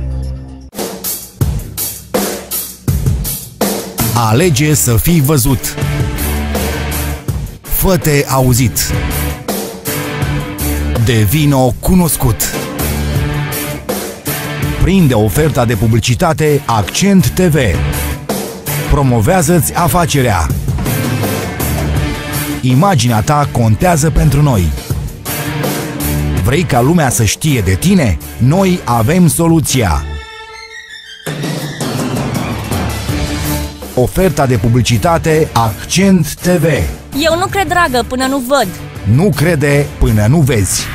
Alege să fii văzut. Fă-te auzit. Devino cunoscut. Prinde oferta de publicitate Accent T V. Promovează-ți afacerea. Imaginea ta contează pentru noi. Vrei ca lumea să știe de tine? Noi avem soluția. Oferta de publicitate Accent T V. Eu nu cred, dragă, până nu văd. Nu crede până nu vezi.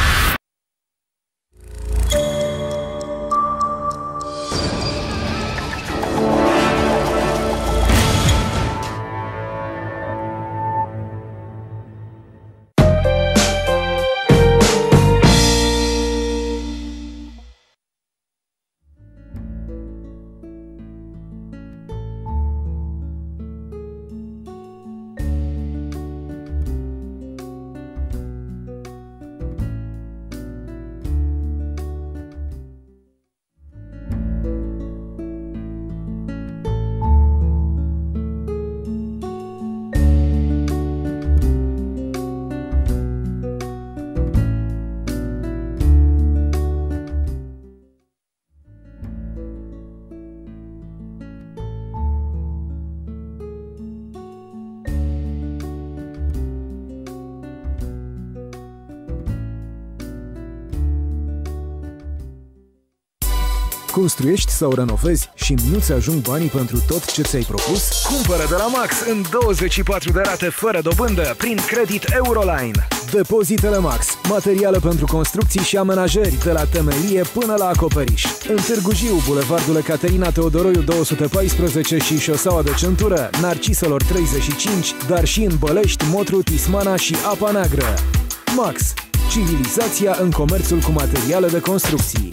Construiești sau renovezi și nu-ți ajung banii pentru tot ce ți-ai propus? Cumpără de la Max în douăzeci și patru de rate fără dobândă prin credit Euroline. Depozitele Max. Materiale pentru construcții și amenajări de la temelie până la acoperiș. În Târgu Jiu, Bulevardul Caterina Teodoroiu două sute paisprezece și șoseaua de centură, Narciselor treizeci și cinci, dar și în Bălești, Motru, Tismana și Apa Neagră. Max. Civilizația în comerțul cu materiale de construcții.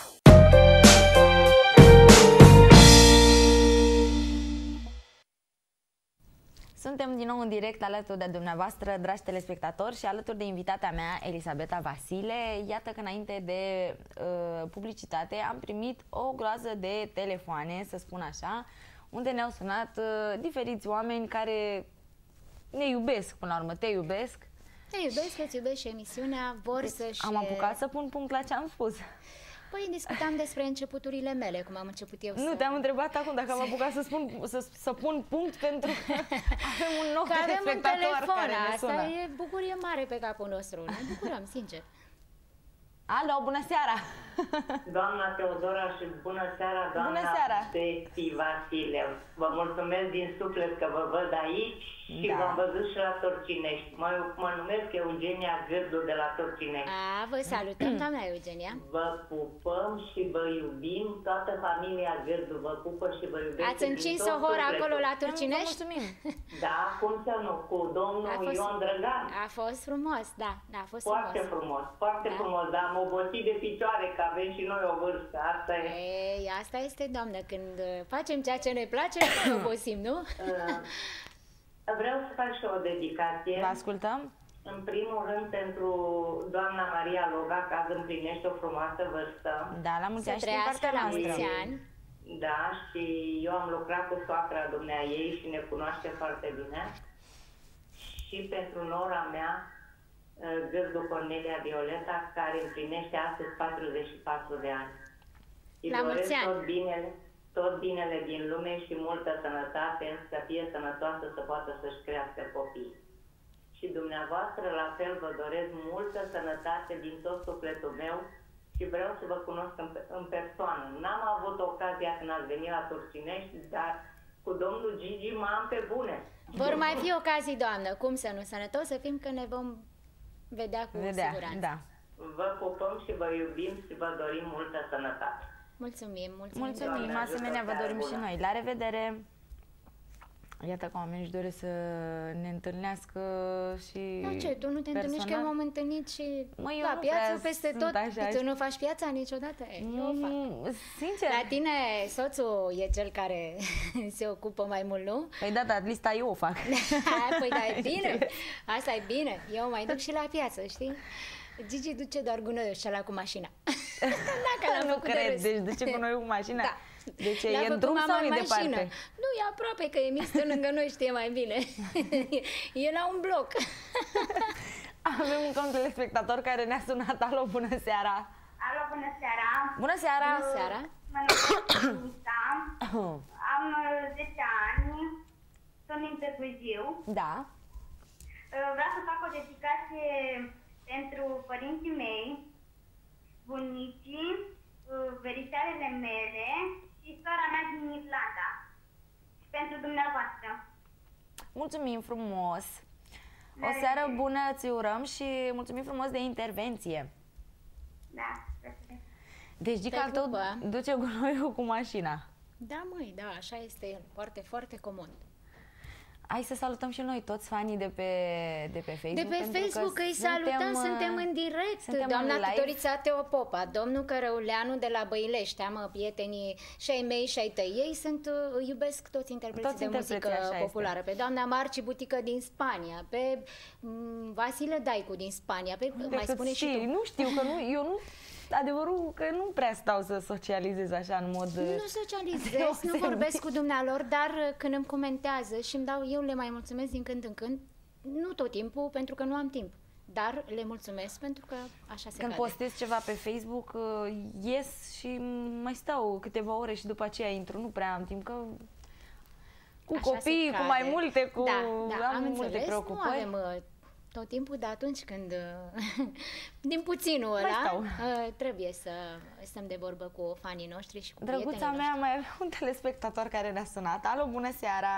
Suntem din nou în direct alături de dumneavoastră, dragi telespectatori, și alături de invitata mea, Elisabeta Vasile. Iată că înainte de uh, publicitate am primit o groază de telefoane, să spun așa, unde ne-au sunat uh, diferiți oameni care ne iubesc, până la urmă, te iubesc. Te iubesc, îți iubesc și emisiunea, vor deci să-și... Am apucat să pun punct la ce am spus. Păi discutam despre începuturile mele, cum am început eu. Nu, să... te-am întrebat acum dacă am apucat să, spun, să, să pun punct pentru că avem un nou telespectator care ne sună. Asta e bucurie mare pe capul nostru. Ne bucurăm, sincer. Alo, bună seara! Doamna Teodora și bună seara, doamna bună seara. Betty Vasile. Vă mulțumesc din suflet că vă văd aici și da. v-am văzut și la Torcinești. Mă, mă numesc Eugenia Gârdu de la Torcinești. A, vă salutăm, doamna Eugenia. Vă pupăm și vă iubim, toată familia Gârdu vă pupă și vă iubește. Ați încins o horă acolo la Torcinești? Mulțumim. Da, cum să nu, cu domnul fost, Ion Drăgan. A fost frumos, da, da, a fost foarte frumos. frumos. Foarte da. frumos, dar am obosit de picioare, că avem și noi o vârstă, asta e. Ei, asta este, doamnă, când facem ceea ce ne place, nu obosim, nu? Vreau să fac și o dedicație. Vă ascultăm. În primul rând pentru doamna Maria Loga, că azi împlinește o frumoasă vârstă. Da, la mulți ani și din partea noastră. Da, și eu am lucrat cu soacra dumnea ei și ne cunoaște foarte bine. Și pentru nora mea, Gârdu Cornelia Violeta, care împlinește astăzi patruzeci și patru de ani. Îi la mulți ani. Tot binele, tot binele din lume și multă sănătate, să fie sănătoasă, să poată să-și crească copii. Și dumneavoastră, la fel, vă doresc multă sănătate din tot sufletul meu și vreau să vă cunosc în, în persoană. N-am avut ocazia când ați venit la Turcinești, dar cu domnul Gigi m-am pe bune. Vor mai fi ocazii, doamnă, cum să nu, sănătos să fim, că ne vom vedea cu vedea, siguranță. Da. Vă pupăm și vă iubim și vă dorim multă sănătate. Mulțumim, mulțumim. Mulțumim, asemenea vă dorim și noi. La revedere! Iată că oamenii își doresc să ne întâlnească și Da, ce, tu nu te întâlnești, că eu m-am întâlnit și Mă, eu la nu piață prea peste sunt tot. așa. Tu nu faci piața niciodată? Eu Mm, fac. Sincer. La tine soțul e cel care se ocupă mai mult, nu? Păi da, dar lista eu o fac. Păi da, e bine. Asta e bine. Eu mai duc și la piață, știi? Gigi duce doar gunoiul și ăla cu mașina. Dacă l-am Nu făcut de cred, râs. deci duce gunoiul cu mașina? Da. Deci L-a e în făcut drum mama sau e în departe? mașină. Nu, e aproape, că e mixtă lângă noi, știe mai bine. E la un bloc. Avem un cont telespectator care ne-a sunat. Alo, bună seara! Alo, bună seara! Bună seara! Bună seara! Mă numesc Anita, am zece ani, sunt din Târgu Jiu. Da. Vreau să fac o dedicație pentru părinții mei, bunicii, verișoarele mele și sora mea din Irlanda. Și pentru dumneavoastră. Mulțumim frumos! O seară bună ți urăm și mulțumim frumos de intervenție. Da. Deci Gica al tău duce gunoiul cu mașina. Da, măi, da, așa este el. Foarte, foarte comod. Hai să salutăm și noi toți fanii de pe, de pe Facebook. De pe Facebook că îi salutăm, suntem, suntem în direct. suntem Doamna în live. Tutorița Teopopa, domnul Cărăuleanu de la Băilești, am prietenii și ai mei și ai tăi. Ei sunt, iubesc toți interpreții Toți de muzică interpreții, așa populară. este. Pe doamna Marci Butică din Spania, pe m, Vasile Daicu din Spania, pe, mai Decât spune și știi, tu. Nu știu, că nu, eu nu... Adevărul că nu prea stau să socializez așa în mod... Nu socializez, nu vorbesc cu dumnealor, dar când îmi comentează și îmi dau, eu le mai mulțumesc din când în când, nu tot timpul, pentru că nu am timp, dar le mulțumesc pentru că așa se Când cade. postez ceva pe Facebook, uh, ies și mai stau câteva ore și după aceea intru, nu prea am timp, că cu Așa copii, se cu mai cade. multe, cu... Da, da, am, am multe înțeles, preocupări. nu avem uh, tot timpul, dar atunci când, uh, din puținul Mai ăla, stau. uh, trebuie să stăm de vorbă cu fanii noștri și cu Drăguța prietenii mea, noștri. mai avea un telespectator care ne-a sunat. Alo, bună seara!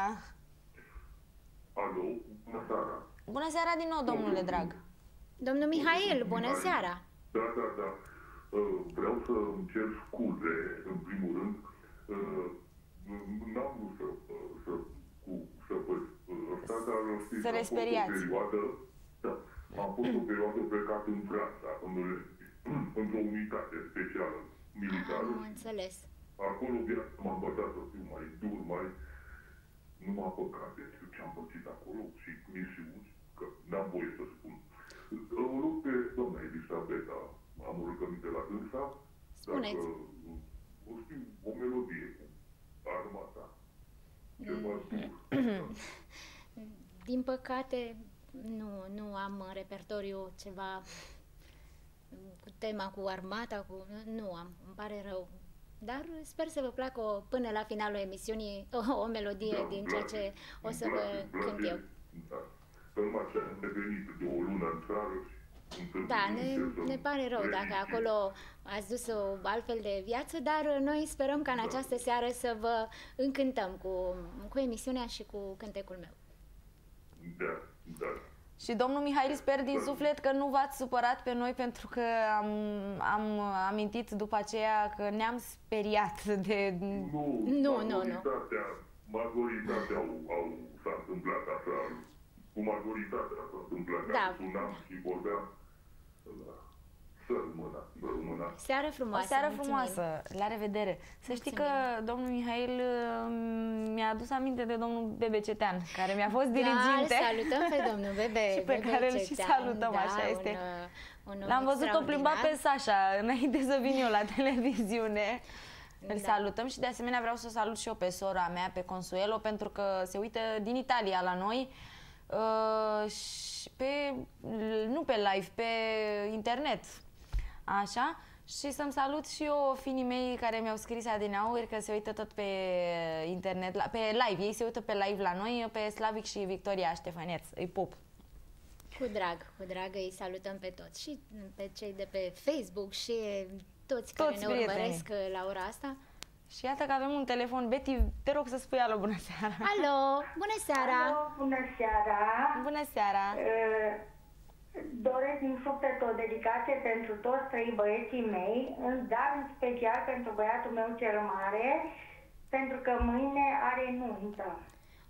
Alo, bună seara! Bună seara din nou, domnule drag! Domnul Mihail, bună seara! Da, da, da. Uh, Vreau să îmi cer scuze, în primul rând. Uh, N-am vrut să, uh, să, cu, să văd uh, ăsta, dar știți, Să am fost resperiați. o perioadă, da, am fost o perioadă plecat în Franța, în, într-o unitate specială militară. Am înțeles. Acolo viața m-a învățat să fiu mai dur, mai... Nu m-a păcat de ce am pățit acolo și misiuni, că n-am voie să spun. Îl rog pe doamna Elisabeta, am o rugăminte la dânsa, Spuneți. dacă o știu, o melodie cu armata. Ceva dur. Din păcate, nu, nu am în repertoriu ceva cu tema cu armata, cu... nu am, îmi pare rău. Dar sper să vă placă o, până la finalul emisiunii o, o melodie Da, din îmi ceea place, ce o îmi să vă place, îmi cânt place. eu. Da. Că numai ce am revenit de o lună în țară și încerc Da, să ne, ne pare rău dacă revizie. acolo ați dus o altfel de viață, dar noi sperăm ca în această seară să vă încântăm cu, cu emisiunea și cu cântecul meu. Da, da. Și domnul Mihail, sper din suflet că nu v-ați supărat pe noi pentru că am, am amintit după aceea că ne-am speriat de... Nu, Nu, nu, nu. majoritatea, majoritatea au, au, s-a întâmplat așa, cu majoritatea s-a întâmplat Da. așa, sunam și vorbeam, da, să rămână, să rămână. Seară frumoasă! O seară mulțumim. frumoasă, la revedere! Să știi că domnul Mihail uh, mi-a adus aminte de domnul Bebe Cetean, care mi-a fost diriginte. Da, salutăm pe domnul Bebe. Și pe Bebe care îl și Cetean, salutăm, da, așa este. Un, un om L-am văzut o plimba extraordinar. pe Sasha înainte să vin eu la televiziune. Îl Da. salutăm și de asemenea vreau să salut și eu pe sora mea, pe Consuelo, pentru că se uită din Italia la noi. Uh, și pe, nu pe live, pe internet. Așa. Și să-mi salut și eu finii mei care mi-au scris adineauri că se uită tot pe internet, la, pe live. Ei se uită pe live la noi, pe Slavic și Victoria Ștefăneț. Îi pup. Cu drag, cu drag îi salutăm pe toți. Și pe cei de pe Facebook și toți care Toți ne prietenii. urmăresc la ora asta. Și iată că avem un telefon. Betty, te rog să spui alo, bună seara. Alo, bună seara! Alo, bună seara! Bună seara! Uh, Doresc din suflet o dedicație pentru toți trei băieții mei, dar în special pentru băiatul meu cel mare, pentru că mâine are nuntă.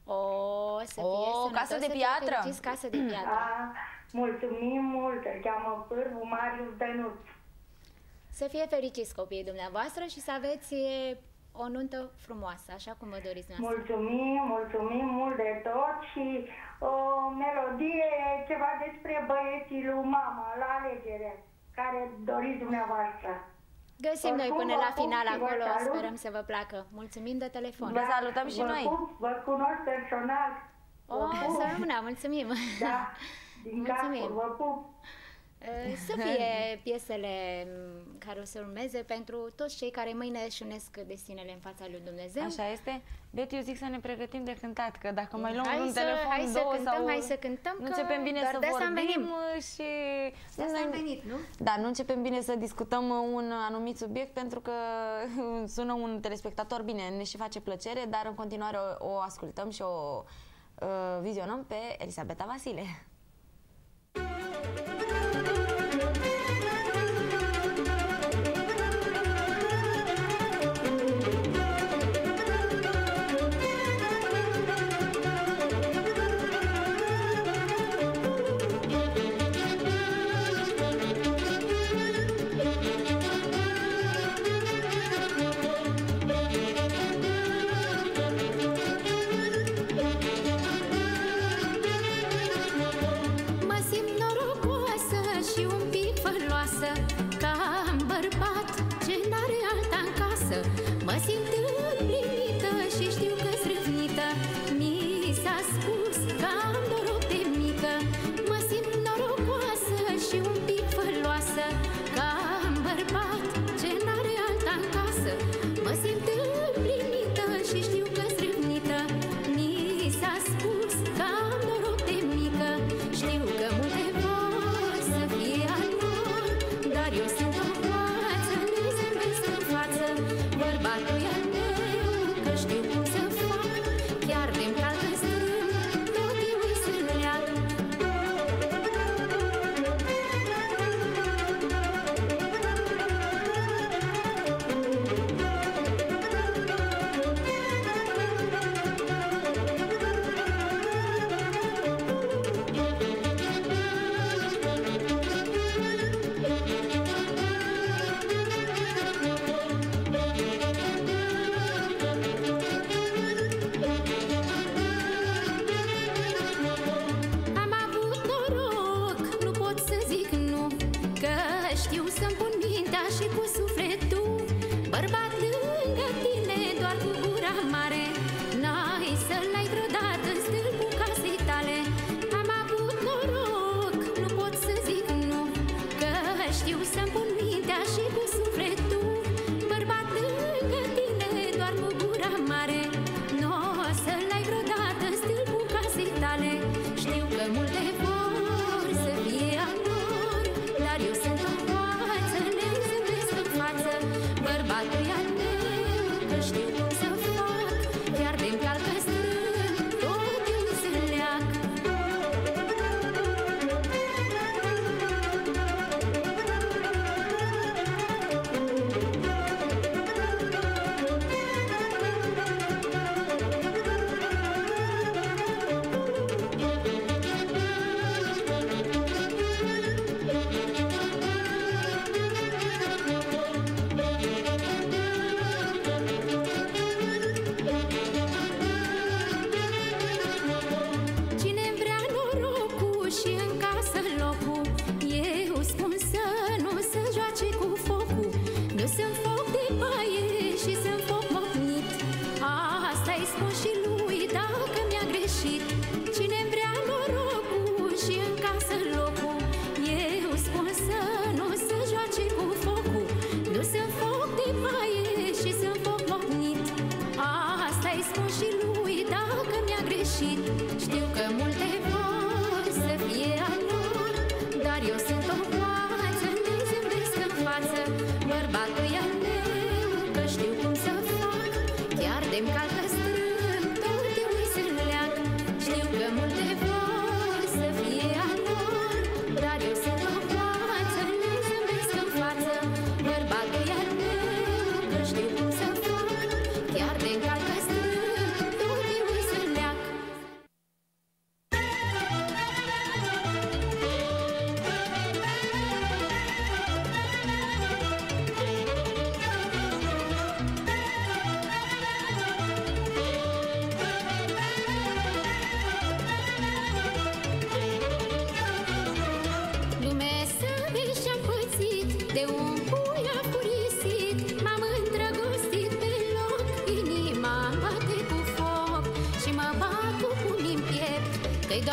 O, să fie O, sănătos, casă de să fie piatră. fericiți, casă de piatră. A, mulțumim mult, îl cheamă Pârvu Marius Dănuț. Să fie fericiți copiii dumneavoastră și să aveți e, o nuntă frumoasă, așa cum vă doriți dumneavoastră. Mulțumim, mulțumim mult de tot și o melodie, ceva despre băieții lui mama, la alegere, care doriți dumneavoastră. Găsim noi până la final acolo, salut. sperăm să vă placă. Mulțumim de telefon. Vă salutăm și vă noi. Pup, vă cunosc personal. O, să rămână, mulțumim. Da, din Mulțumim. capul, vă pup. Să fie piesele care o să urmeze pentru toți cei care mâine își unesc destinele în fața lui Dumnezeu. Așa este. Beti, eu zic să ne pregătim de cântat, că dacă mai luăm Hai un să- telefon, hai să două cântăm, sau... hai să cântăm, nu că începem bine doar să de asta am vorbim venit. și... De asta am venit, nu? Da, nu începem bine să discutăm un anumit subiect pentru că sună un telespectator bine, ne și face plăcere, dar în continuare o, o ascultăm și o uh, vizionăm pe Elisabeta Vasile. Mă simt norocoasă și un pic făloasă, că am bărbat ce n-are alta în casă. Mă simt împlinită și știu că-s râvnită, mi s-a spus că am noroc de mică. Mă simt norocoasă și un pic făloasă, că am bărbat ce n-are alta în casă. Mă simt împlinită și știu că-s râvnită, mi s-a spus că am noroc de mică. Știu că multe vor să fie al lor, dar eu sunt o poață, le zâmbesc în față. Bărbatul e al meu, că știu cum să fac, chiar de-mi calcă strâmb, tot eu îi să leag. Am avut noroc, nu pot să zic nu, că știu să-mi pun mintea și cu sufletul. Bărbat lângă tine, doar cu gura mare, n-ai să-l ai vreodată în stâlpul casei tale. Am avut noroc, nu pot să zic nu, că știu să-mi pun mintea și cu sufletul. Bărbat lângă tine, doar cu gura mare, n-o să-l ai vreodată în stâlpul casei tale. Știu că multe vor să fie al lor, dar eu sunt o poață, le zâmbesc în față. Bărbatul e al meu, că știu cum să fac, chiar de-mi calcă strâmb, tot eu îi să leag.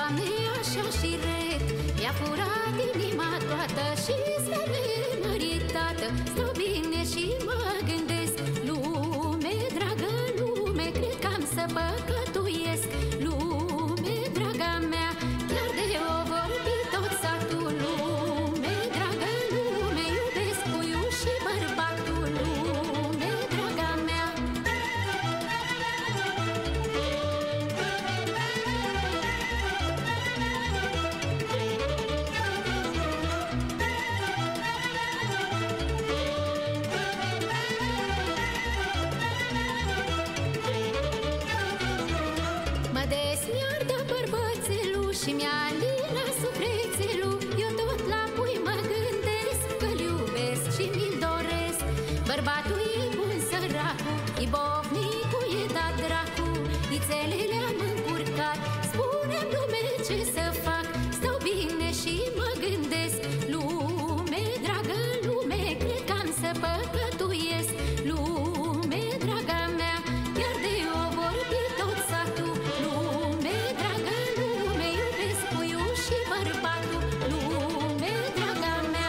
Doamne, așa și ret, mi-a furat inima toată și spre măritată. Stau bine și mă gândesc, lume, dragă lume, cred că am să păcătuiesc. Lume, draga mea, chiar de o vorbi tot satul. Lume, dragă lume, iubesc puiul și bărbatul. Lume, draga mea. Mă desmiardă bărbățelul și mi-alină sufletelul. Eu tot la pui mă gândesc, că-l iubesc și mi-l doresc. Bărbatul e bun, săracul, e bovnicul, e dat dracu. Ițelele am încurcat, spune-mi lume ce să fac. Stau bine și mă gândesc, lume, dragă lume, cred că am să păcătuiesc. Lume, draga mea, chiar de o vorbi tot satul. Lume, dragă lume, iubesc puiul și bărbatul. Lume, draga mea.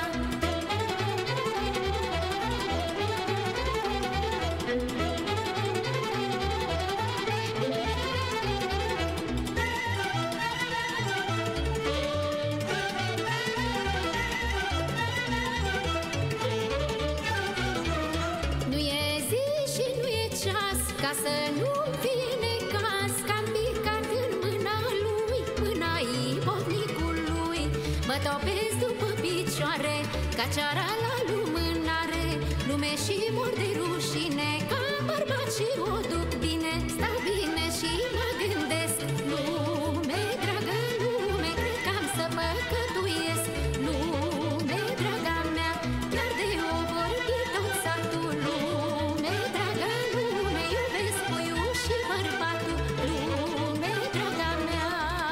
Nu e zi și nu e ceas, ca să nu-mi vine caz, că am picat în mâna lui, mâna-i bovnicului. Mă topesc după picioare, ca ceara la lumânare. Lume și mor de rușine, ca bărbat și o duc bine. Stau bine și mă gândesc, lume, dragă lume, cred că am să păcătuiesc. Lume, draga mea, chiar de o vorbi tot satul. Lume, dragă lume, iubesc puiul și bărbatul. Lume, draga mea.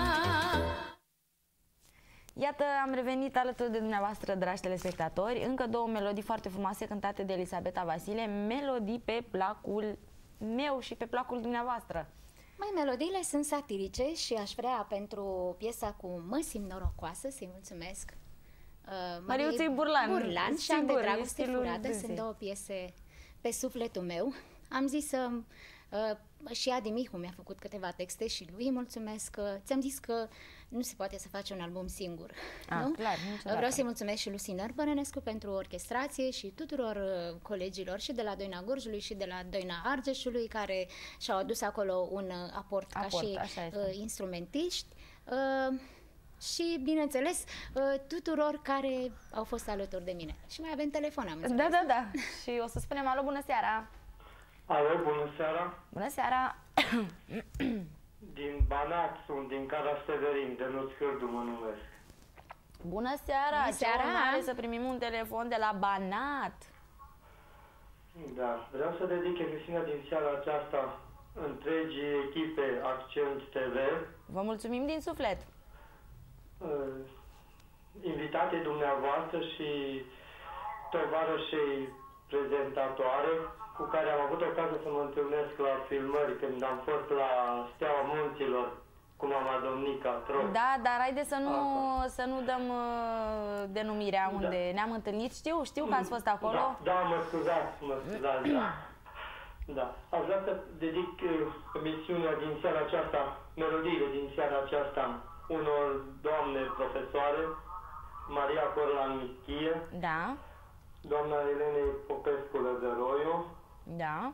Iată, am revenit alături de dumneavoastră, dragi telespectatori. Încă două melodii foarte frumoase cântate de Elisabeta Vasile, melodii pe placul meu și pe placul dumneavoastră. Mai melodiile sunt satirice și aș vrea pentru piesa cu Mă simt norocoasă să-i mulțumesc uh, Mariuței Burlan, Burlan și Am de dragoste furată. Sunt două piese pe sufletul meu. Am zis să uh, și Adi Mihu mi-a făcut câteva texte și lui mulțumesc. Uh, ți-am zis că nu se poate să faci un album singur. Ah, nu? clar, niciodată. Vreau să-i mulțumesc și Lucy Nărbănănescu pentru orchestrație și tuturor uh, colegilor și de la Doina Gorjului și de la Doina Argeșului care și-au adus acolo un uh, aport, Aport, ca și uh, instrumentiști. Uh, și, bineînțeles, uh, tuturor care au fost alături de mine. Și mai avem telefon, am înțeles. Da, da, da. Și o să spunem alo, bună seara! Alo, bună seara! Bună seara! Din Banat sunt, din Cara Severin, de Nuț Cârdu mă numesc. Bună seara! Bună seara! Ce onoare să primim un telefon de la Banat! Da, vreau să dedic emisiunea din seara aceasta întregii echipe Accent T V. Vă mulțumim din suflet! Uh, invitate dumneavoastră și tovarășei prezentatoare cu care am avut ocazia să mă întâlnesc la filmări când am fost la Steaua Munților cu mama Domnica Troc. Da, dar haide să nu, să nu dăm uh, denumirea unde da. ne-am întâlnit. Știu, știu că ați fost acolo. Da, da, mă scuzați, mă scuzați, da. Da, aș vrea să dedic uh, emisiunea din seara aceasta, melodiile din seara aceasta, unor doamne profesoare, Maria Corlan Mischie, da. doamna Elene Popescu Lăzăroiu, da.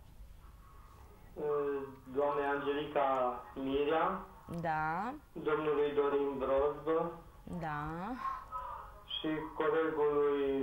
doamna Angelica Mirea, da. domnului Dorin Brozbă, da. și colegului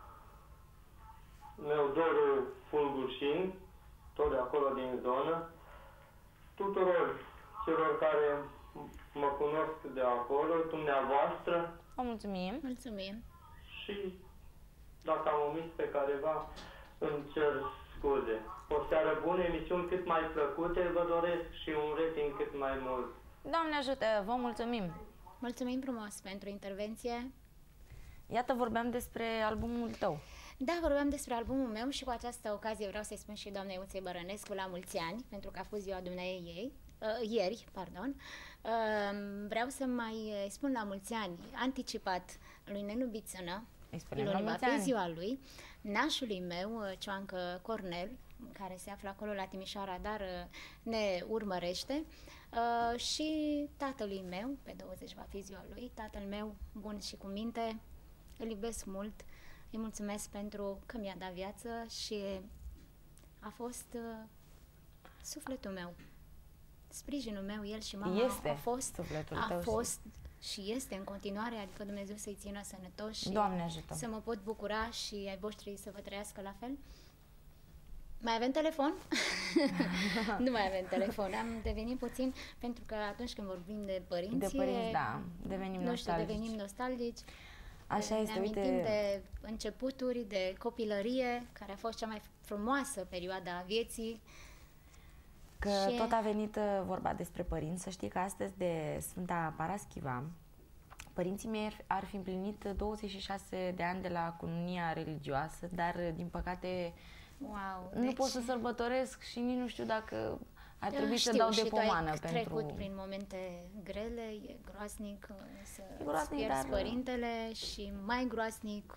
meu, Doru Fulgușin, tot de acolo din zonă, tuturor celor care mă cunosc de acolo, dumneavoastră. Vă mulțumim. Mulțumim. Și dacă am omis pe careva, îmi cer scuze. O seară bună, emisiuni cât mai plăcute, vă doresc și un rating cât mai mult. Doamne ajută, vă mulțumim. Mulțumim frumos pentru intervenție. Iată, vorbeam despre albumul tău. Da, vorbeam despre albumul meu și cu această ocazie vreau să-i spun și doamnei Uței Bărănescu la mulți ani, pentru că a fost ziua dumneavoastră ei. uh, ieri, pardon, uh, vreau să mai spun la mulți ani, anticipat lui Nelu Bițână, luni va fi ziua lui, nașului meu, Cioancă Cornel, care se află acolo la Timișoara, dar ne urmărește, uh, și tatălui meu, pe douăzeci va fi ziua lui, tatăl meu bun și cu minte, îl iubesc mult, îi mulțumesc pentru că mi-a dat viață și a fost uh, sufletul meu, sprijinul meu, el și mama este a fost, sufletul a tău fost și este în continuare, adică Dumnezeu să-i țină sănătoși și Doamne ajută. să mă pot bucura și ai voștri să vă trăiască la fel. Mai avem telefon? Nu mai avem telefon. Am devenit puțin, pentru că atunci când vorbim de părinți, de părinți, da, devenim nu știu, nostalgici. devenim nostalgici. Așa ne este, amintim uite, de începuturi, de copilărie, care a fost cea mai frumoasă perioadă a vieții. Că și... tot a venit vorba despre părinți. Să știi că astăzi de Sfânta Paraschiva, părinții mei ar fi împlinit douăzeci și șase de ani de la cununia religioasă, dar din păcate wow, nu deci... pot să sărbătoresc și nici nu știu dacă ar Da, trebui știu, să dau și de tu ai pomană pentru... trecut prin momente grele, e groasnic să E groasnic, pierzi dar... părintele și mai groasnic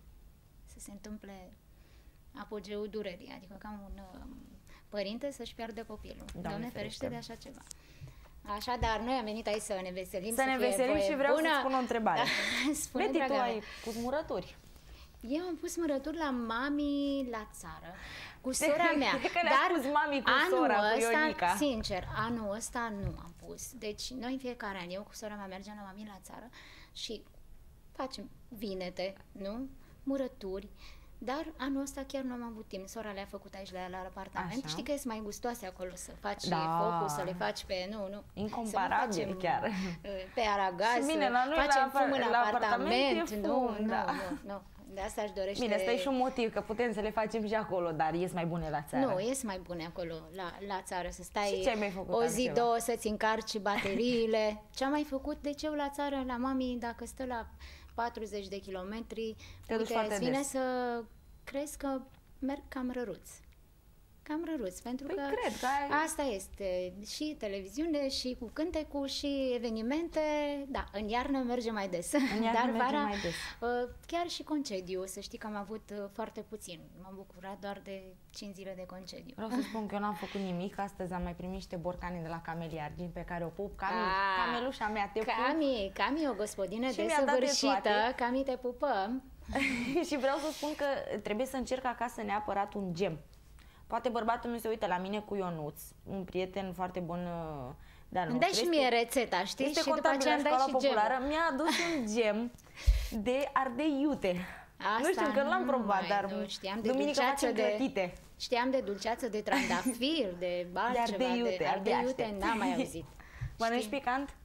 să se întâmple apogeul durerii, adică ca un părinte să-și pierde copilul. Doamne, Doamne ferește de așa ceva. Așadar, noi am venit aici să ne veselim, să, să ne veselim și vreau bună. să spun o întrebare. Spune, Beti, tu mea. ai pus murături. Eu am pus murături la mami la țară, cu sora mea. Că dar pus mami cu sora, cu Ionica. Sincer, anul ăsta nu am pus. Deci noi în fiecare an, eu cu sora mea mergem la mami la țară și facem vinete, nu? Murături. Dar anul ăsta chiar nu am avut timp. Sora le-a făcut aici la, la apartament. Așa. Știi că sunt mai gustoase acolo să faci da. focul, să le faci pe... Nu, nu. Incomparabile facem, chiar. Pe aragaz, bine, la noi facem la, fum în la apartament. apartament fum, nu, da. nu, nu, nu. De asta își dorește... Bine, stai și un motiv, că putem să le facem și acolo, dar ies mai bune la țară. Nu, ies mai bune acolo, la, la țară, să stai și ce ai mai făcut o zi, altceva? două, să-ți încarci bateriile. Ce am mai făcut? De ce eu la țară, la mami, dacă stă la patruzeci de kilometri, te duci uite, îți vine des. să crezi că merg cam răruț. Cam răruț, pentru păi că cred că ai... asta este și televiziune, și cu cântecul, și evenimente. Da, în iarnă merge mai des. În iarnă Dar merge vara, mai des. chiar și concediu, să știi că am avut foarte puțin. M-am bucurat doar de cinci zile de concediu. Vreau să spun că eu n-am făcut nimic. Astăzi am mai primit niște borcane de la Camelia Argint, pe care o pup. Cami, A, camelușa mea, te pup. Cami, Cami, o gospodină și desăvârșită. Cami, te pupăm. Și vreau să spun că trebuie să încerc acasă neapărat un gem. Poate bărbatul nu se uită la mine cu Ionuț, un prieten foarte bun de-al nostru. Îmi dai și mie rețeta, știi? Este și după aceea îmi dai și populară. Mi-a adus un gem de ardei iute. Asta nu știu, că l-am probat, dar nu, știam de duminică facem de, clătite. Știam de dulceață de trandafir, de altceva, de ardei iute, de ardei iute, n-am mai auzit. Mănânci picant?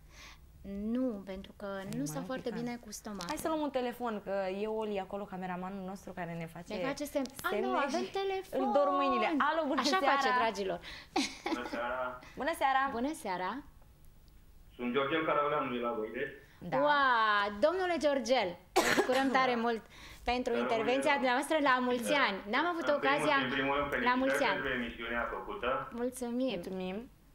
Nu, pentru că nu stau foarte bine cu stomac. Hai să luăm un telefon, că e Oli acolo, cameramanul nostru, care ne face, ne face semn. semne. Alo, avem telefon! Îl dor mâinile. Alo, bună Așa seara! face, dragilor. Bună seara! Bună seara! Bună seara! Sunt Georgel Caraveanu de la Voidești. Da. Wow, domnule Georgel, ne bucurăm tare mult pentru da, intervenția dumneavoastră la mulți ani. N-am avut în ocazia primul, în primul rând, la mulți ani. pentru emisiunea făcută. Mulțumim. Mulțumim.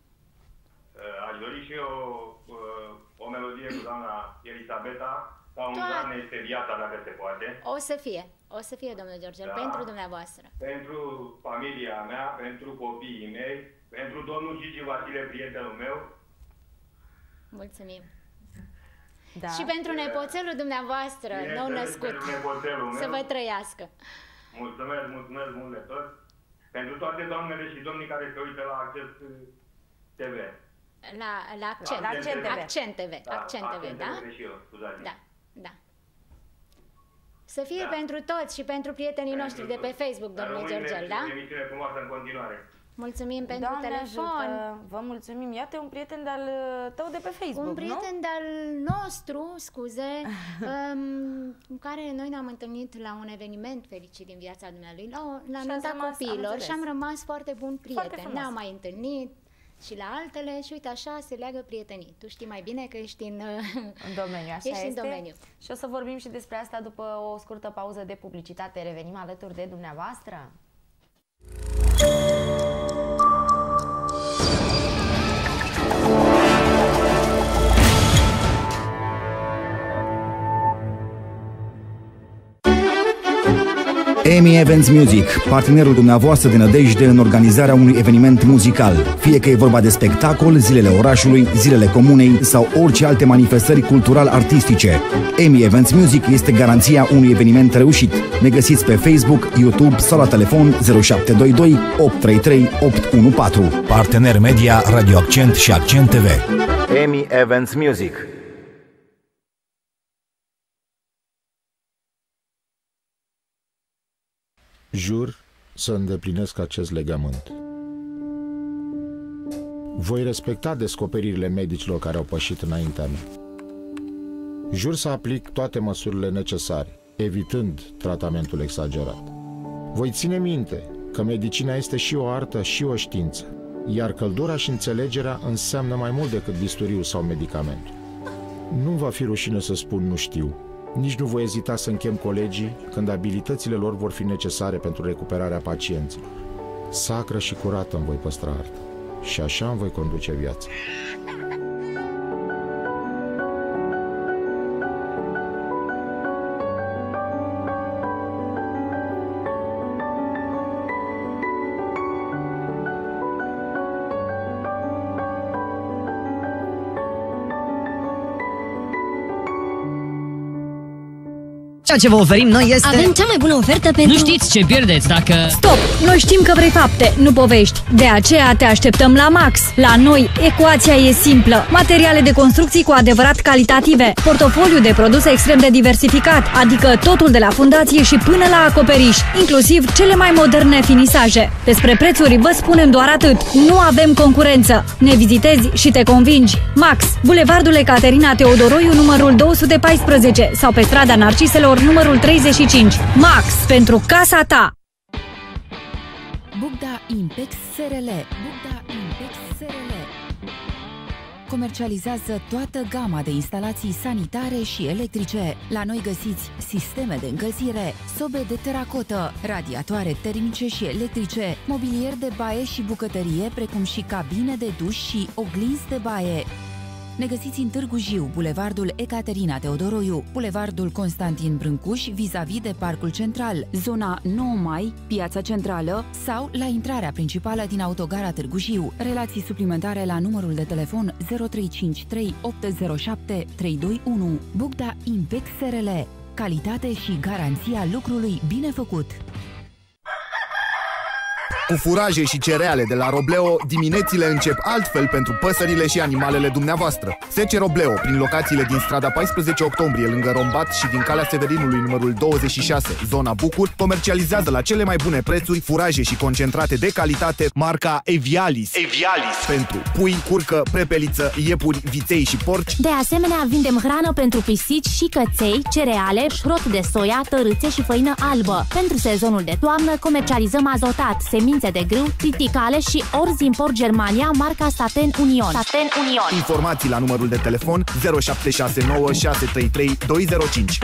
Aș dori și eu o melodie cu doamna Elisabeta, sau un Doamne este viața, dacă se poate. O să fie, o să fie, domnule Georgel, da. Pentru dumneavoastră. Pentru familia mea, pentru copiii mei, pentru domnul Gigi Vasile, prietenul meu. Mulțumim. Da. Și pentru nepoțelul dumneavoastră, nou născut, să vă trăiască. Mulțumesc, mulțumesc mult de tot. Pentru toate doamnele și domnii care se uită la acest T V. La, la accent, la accent T V. Accent T V, da, accent T V, accent da? T V și eu, da, da. Să fie da. pentru toți și pentru prietenii pentru noștri de pe Facebook, domnule Georgel, da? Emisiune frumoasă în continuare. Mulțumim pentru Doamne telefon. Ajută. Vă mulțumim. Iată un prieten de-al tău de pe Facebook, Un prieten nu? de-al nostru, scuze, um, cu care noi ne-am întâlnit la un eveniment fericit din viața dumnealui, la, la nunta copiilor, și am rămas foarte buni prieteni. Ne-am mai întâlnit și la altele și uite așa se leagă prietenii. Tu știi mai bine că ești în, în domeniu, așa ești este. În domeniu. Și o să vorbim și despre asta după o scurtă pauză de publicitate. Revenim alături de dumneavoastră. EMI Events Music, partenerul dumneavoastră de nădejde în organizarea unui eveniment muzical. Fie că e vorba de spectacol, zilele orașului, zilele comunei sau orice alte manifestări cultural-artistice. EMI Events Music este garanția unui eveniment reușit. Ne găsiți pe Facebook, YouTube sau la telefon zero șapte doi doi opt trei trei opt unu patru. Partener media Radio Accent și Accent T V. EMI Events Music. Jur să îndeplinesc acest legământ. Voi respecta descoperirile medicilor care au pășit înaintea mea. Jur să aplic toate măsurile necesare, evitând tratamentul exagerat. Voi ține minte că medicina este și o artă și o știință, iar căldura și înțelegerea înseamnă mai mult decât bisturiul sau medicamentul. Nu va fi rușine să spun nu știu. Nici nu voi ezita să închem colegii când abilitățile lor vor fi necesare pentru recuperarea pacienților. Sacră și curată îmi voi păstra arta și așa îmi voi conduce viața. Ceea ce vă oferim noi este... Avem cea mai bună ofertă pentru... Nu știți ce pierdeți dacă... Stop! Noi știm că vrei fapte, nu povești. De aceea te așteptăm la Max. La noi, ecuația e simplă. Materiale de construcții cu adevărat calitative. Portofoliu de produse extrem de diversificat, adică totul de la fundație și până la acoperiș, inclusiv cele mai moderne finisaje. Despre prețuri vă spunem doar atât. Nu avem concurență. Ne vizitezi și te convingi. Max, Bulevardul Ecaterina Teodoroiu, numărul două sute paisprezece sau pe strada Narciselor, numărul treizeci și cinci. Max, pentru casa ta! Bugda Impex S R L. Bugda Impex S R L comercializează toată gama de instalații sanitare și electrice. La noi găsiți sisteme de încălzire, sobe de teracotă, radiatoare termice și electrice, mobilier de baie și bucătărie, precum și cabine de duș și oglinzi de baie. Ne găsiți în Târgu Jiu, Bulevardul Ecaterina Teodoroiu, Bulevardul Constantin Brâncuș, vis-a-vis de Parcul Central, zona nouă mai, Piața Centrală sau la intrarea principală din autogara Târgu Jiu. Relații suplimentare la numărul de telefon zero trei cinci trei opt zero șapte trei doi unu. Bugda Impex S R L. Calitate și garanția lucrului bine făcut. Cu furaje și cereale de la Robleo, diminețile încep altfel pentru păsările și animalele dumneavoastră. Sece Robleo, prin locațiile din strada paisprezece octombrie, lângă Rombat și din Calea Severinului numărul douăzeci și șase, zona Bucur, comercializează la cele mai bune prețuri furaje și concentrate de calitate marca Evialis. Evialis. Pentru pui, curcă, prepeliță, iepuri, viței și porci. De asemenea, vindem hrană pentru pisici și căței, cereale, șrot de soia, tărâțe și făină albă. Pentru sezonul de toamnă, comercializăm azotat, semințe de grâu, triticale și orzi import Germania, marca Saten Union. Saten Union. Informații la numărul de telefon zero șapte șase nouă șase trei trei doi zero cinci.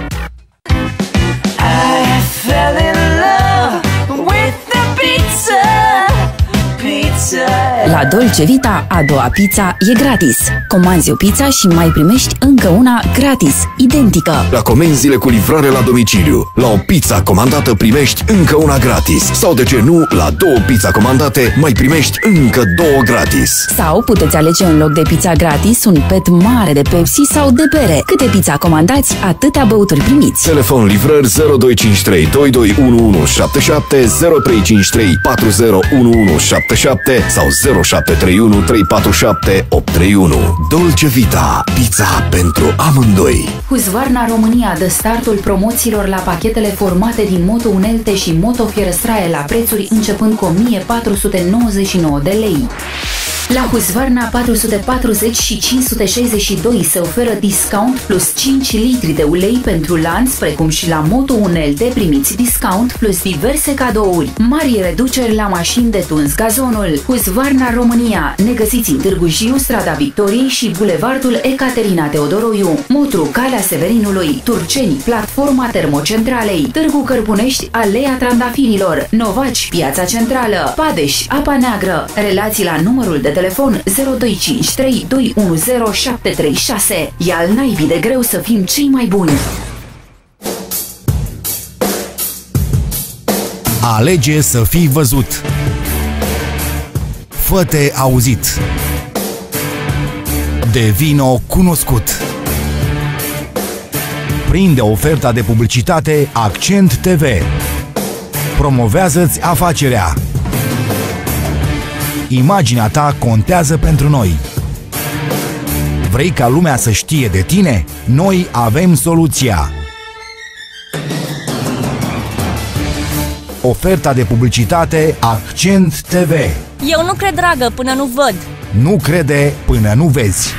I fell in love with the pizza. Pizza. La Dolce Vita, a doua pizza e gratis. Comanzi o pizza și mai primești încă una gratis, identică. La comenzile cu livrare la domiciliu, la o pizza comandată primești încă una gratis. Sau de ce nu, la două pizza comandate mai primești încă două gratis. Sau puteți alege în loc de pizza gratis un pet mare de Pepsi sau de bere. Câte pizza comandați, atâtea băuturi primiți. Telefon livrări zero doi cinci trei doi doi unu unu șapte șapte, zero trei cinci trei patru zero unu unu șapte șapte sau zero șapte trei unu trei patru șapte opt trei unu. Dolce Vita, pizza pentru amândoi. Husqvarna România dă startul promoțiilor la pachetele formate din moto unelte și moto fierăstraie la prețuri începând cu o mie patru sute nouăzeci și nouă de lei. La Husqvarna patru sute patruzeci și cinci sute șaizeci și doi se oferă discount plus cinci litri de ulei pentru lanț, precum și la moto unelte primiți discount plus diverse cadouri. Mari reduceri la mașini de tuns gazonul. Husqvarna România. Ne găsiți în Târgu Jiu, strada Victoriei și Bulevardul Ecaterina Teodoroiu, Motru, Calea Severinului, Turceni, platforma Termocentralei, Târgu Cărbunești, Aleea Trandafirilor, Novaci, Piața Centrală, Padeș, Apa Neagră. Relații la numărul de telefon zero doi cinci trei doi unu zero șapte trei șase. E al naibii de greu să fim cei mai buni. Alege să fii văzut. Fă-te auzit. Devino cunoscut. Prinde oferta de publicitate Accent T V. Promovează-ți afacerea. Imaginea ta contează pentru noi. Vrei ca lumea să știe de tine? Noi avem soluția. Oferta de publicitate Accent T V. Eu nu cred, dragă, până nu văd. Nu crede până nu vezi.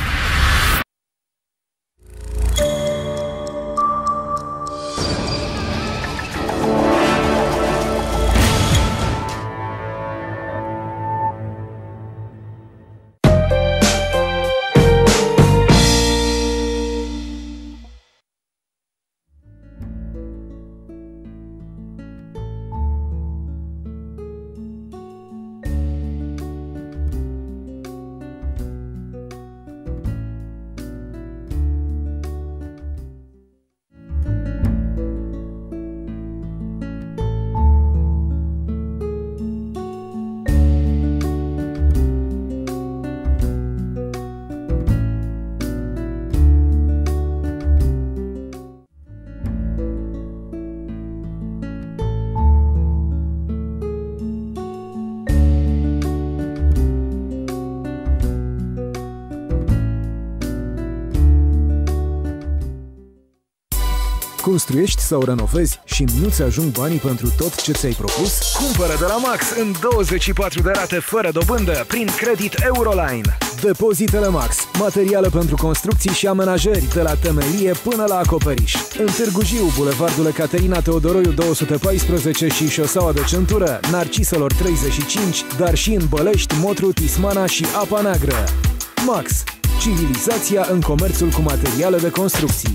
Construiești sau renovezi și nu-ți ajung banii pentru tot ce ți-ai propus? Cumpără de la Max în douăzeci și patru de rate fără dobândă prin credit Euroline. Depozitele Max, materiale pentru construcții și amenajări de la temelie până la acoperiș. În Târgu Jiu, Bulevardul Ecaterina Teodoroiu două sute paisprezece și Șoseaua de Centură, Narciselor treizeci și cinci, dar și în Bălești, Motru, Tismana și Apa Neagră. Max, civilizația în comerțul cu materiale de construcții.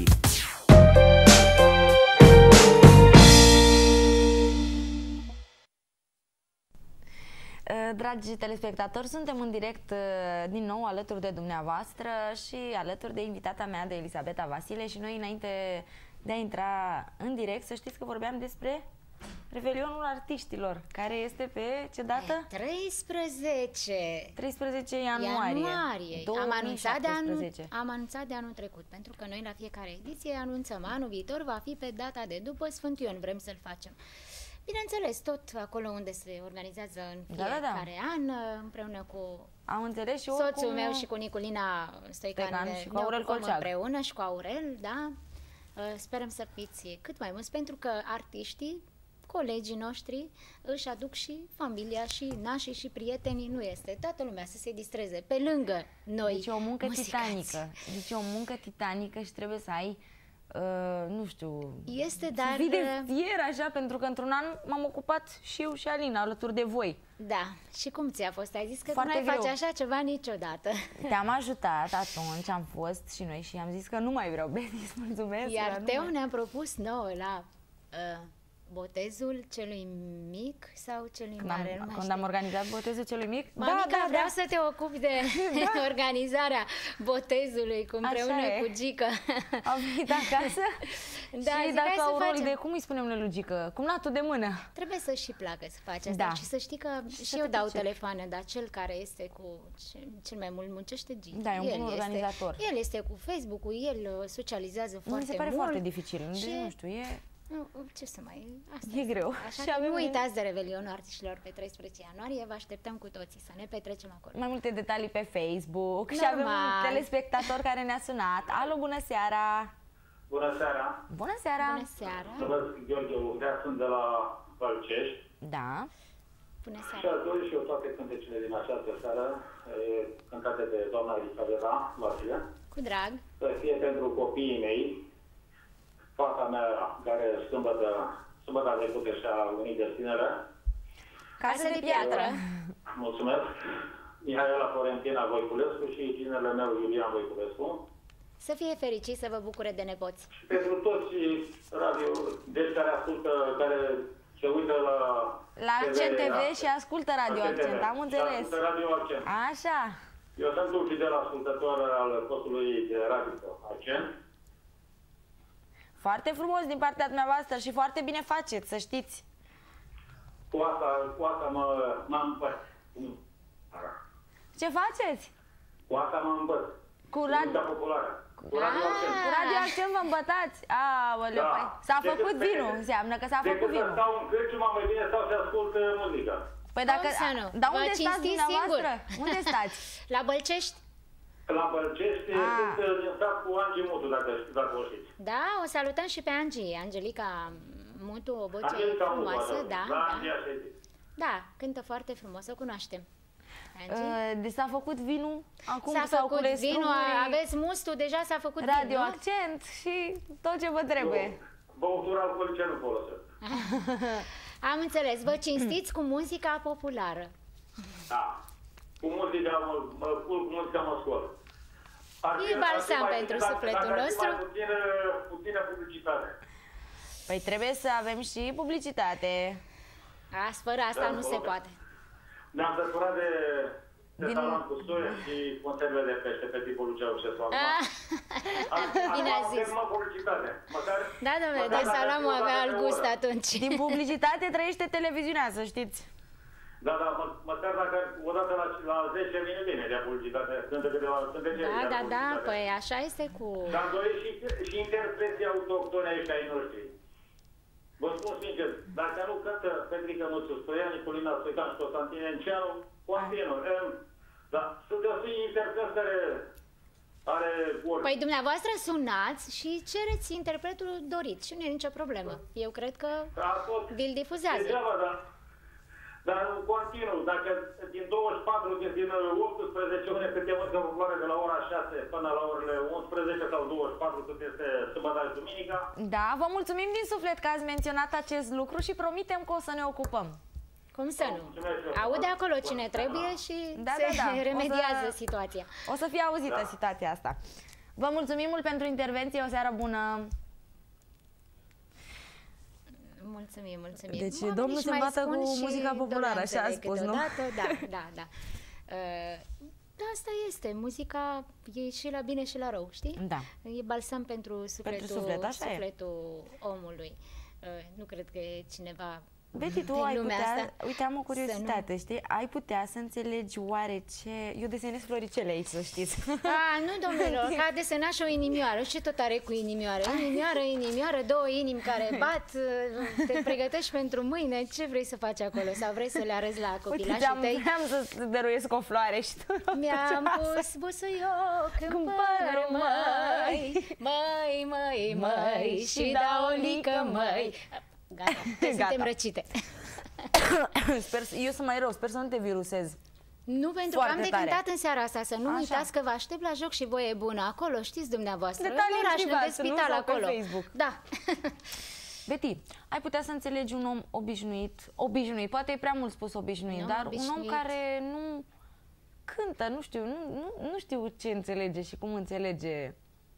Dragi telespectatori, suntem în direct din nou alături de dumneavoastră și alături de invitata mea, de Elisabeta Vasile, și noi, înainte de a intra în direct, să știți că vorbeam despre Revelionul Artiștilor, care este pe ce dată? treisprezece. treisprezece ianuarie. Ianuarie. Am anunțat, de anul, am anunțat de anul trecut, pentru că noi la fiecare ediție anunțăm anul viitor va fi pe data de după Sfânt Ion, vrem să-l facem. Bineînțeles, tot acolo unde se organizează în fiecare da, da, da. an, împreună cu Am înțeles și soțul cu... meu și cu Niculina Stoican, Stoican și cu Aurel Colceag. Împreună și cu Aurel, da. Sperăm să fiți cât mai mulți, pentru că artiștii, colegii noștri, își aduc și familia și nașii și prietenii, nu este toată lumea să se distreze pe lângă noi. Deci o muncă muzicați. titanică. Deci o muncă titanică și trebuie să ai Uh, nu știu, este, dar... să fii de fier așa, pentru că într-un an m-am ocupat și eu și Alina alături de voi. Da, și cum ți-a fost? Ai zis că Foarte tu nu ai greu. face așa ceva niciodată. Te-am ajutat atunci, am fost și noi și am zis că nu mai vreau, Betty, îți mulțumesc. Iar Teo mai... ne-a propus nouă la uh, botezul celui mic sau celui când mare? Am, când am organizat botezul celui mic? Mamica, da, da, vreau da. să te ocupi de da. organizarea botezului cu împreună cu Gică. Am venit acasă da, și dacă au roli de, cum îi spunem noi lui Gică? Cumnatul de mână. Trebuie să și placă să faci asta da. și să știi că și, și eu dau telefoane, dar cel care este cu cel, cel mai mult muncește Gică. Da, e un bun organizator. Este, el este cu Facebook-ul, el socializează foarte mult. Mi se pare mult foarte dificil, și... nu știu, e... Nu, ce să mai... Asta e greu. Așa și că nu uitați de Revelionul Artiștilor pe treisprezece ianuarie, vă așteptăm cu toții să ne petrecem acolo. Mai multe detalii pe Facebook. Normal. Și avem un telespectator care ne-a sunat. Alo, bună seara! Bună seara! Bună seara! Bună seara! Mulțumesc, Gheorghe Urdea, sunt de la Bălcești. Da. Bună seara! Și aș dori și eu toate cântecele din această seară, cântate de doamna Elisabeta Vasile. Cu drag! Să fie pentru copiii mei, fata mea care sâmbătă, sâmbătă trecută și-a unit destinele. Casă de piatră. Mulțumesc. Mihaela Florentina Voiculescu și ginerele meu Iulian Voiculescu. Să fie fericit, să vă bucure de nepoți. Și pentru toți radio, deci care ascultă, care se uită la... La Accent T V și ascultă Radio Accent, am înțeles. Ascultă Radio Accent. Așa. Eu sunt un fidel ascultător al postului de Radio Accent. Foarte frumos din partea dumneavoastră și foarte bine faceți, să știți. cu asta, cu asta mă, m-am împăt. Ce faceți? Cu asta mă împăt. Cu radio... populară. Cu radio accent. Cu radio accent vă îmbătați? Aoleu, Da. păi, s-a făcut vinul, înseamnă că s-a făcut Decât să vinul. stau în cârciumă, mai bine stau și ascult uh, muzică. Păi dacă... Cum să nu? Dar Vă unde stați cinstiți dumneavoastră? singur. Unde stați? La Bălcești? La Bălcești Ah. sunt uh, din sat cu Angi Mutu, dacă, dacă o știți. Da, o salutăm și pe Angie. Angelica Mutu, o voce Angelica Mutu, frumoasă, așa, da. la Da. Angi, așa e. Da, cântă foarte frumos, o cunoaștem. Uh, Deci s-a făcut vinul, acum S-a s-au făcut cules vinul, strumurii, aveți mustul, deja s-a făcut radio vin, nu? accent și tot ce vă trebuie. Băutură alcoolice nu folosesc. Am înțeles, vă cinstiți cu muzica populară. Da. Cu muzica mă, mă culc, cu muzica mă scol. Ar E fi- balsam ar fi mai- pentru dacă- sufletul dacă ar fi nostru. Mai puțină, puțină publicitate. Păi trebuie să avem și publicitate. As, fără asta Da, nu se folosesc. poate. Ne-am săturat de, de Din- salam cu soia și conserve de pește pe tipul lui Ceaușescu. Acum, Ah, bine a zis. Acum publicitate. Măcar, Da, domnule, măcar de dacă salamul ar fi o avea dată alt pe gust oră. atunci. Din publicitate trăiește televiziunea, să știți. Da, da, mă, măcar dacă odată la, la zece vine bine de publicitate. Sunt de câteva, sunt de Da, de da, da, publicitate. păi așa este cu... Dar doresc și, și interpreții autohtone ăștia ai noștri. Vă spun sincer, dacă nu cântă Petrică Mățu, Stoian, Nicolina Stoican și Constantin Enceanu, continuă. Da, sunt destui interpreți care are ori. Păi dumneavoastră sunați și cereți interpretul dorit și nu e nicio problemă. Eu cred că vi-l difuzează. Degeaba, da. Dar continuu, dacă din douăzeci și patru, din, din optsprezece ore cât e muzică populară de la ora șase până la orele unsprezece sau douăzeci și patru cât este sâmbătă și duminica. Da, vă mulțumim din suflet că ați menționat acest lucru și promitem că o să ne ocupăm. Cum să nu? Aude acolo cine trebuie și Da, se da, da. remediază O să- situația. O să fie auzită Da. situația asta. Vă mulțumim mult pentru intervenție, o seară bună. Mulțumim, mulțumim. Deci, Oamenii domnul își se mai bată spun cu și muzica populară, așa a doleanțele spus, nu? câteodată. Da, da, da. Uh, Da, asta este. Muzica e și la bine și la rău, știi? Da. E balsam pentru sufletul, suflet, așa e. sufletul omului. Uh, nu cred că e cineva Betty, tu din ai lumea putea, asta uite, am o să curiozitate, știi? Ai putea să înțelegi oare ce... Eu desenez floricele aici, să știți. A, nu, domnilor, că a desenat și o inimioară. Ce tot are cu inimioară? Inimioară, inimioară, două inimi care bat, te pregătești pentru mâine. Ce vrei să faci acolo? Sau vrei să le arăți la Uite, copilașii ți-am tăi? vreau să dăruiesc o floare și tu... Mi-am pus busuioc în păr, măi, măi, măi, măi, și da o lică, măi. Gata, că suntem Gata. răcite. Sper, eu sunt mai rău, sper să nu te virusez. Nu, pentru Foarte că am de tare. cântat în seara asta, să nu Așa. uitați că vă aștept la joc și voie bună acolo, știți dumneavoastră. Detalii în oraș, private, de spital nu? Sau pe acolo. Facebook. Da. Betty, ai putea să înțelegi un om obișnuit, obișnuit, poate e prea mult spus obișnuit, Nu, dar un obișnuit. om care nu cântă, nu știu, nu, nu, nu știu ce înțelege și cum înțelege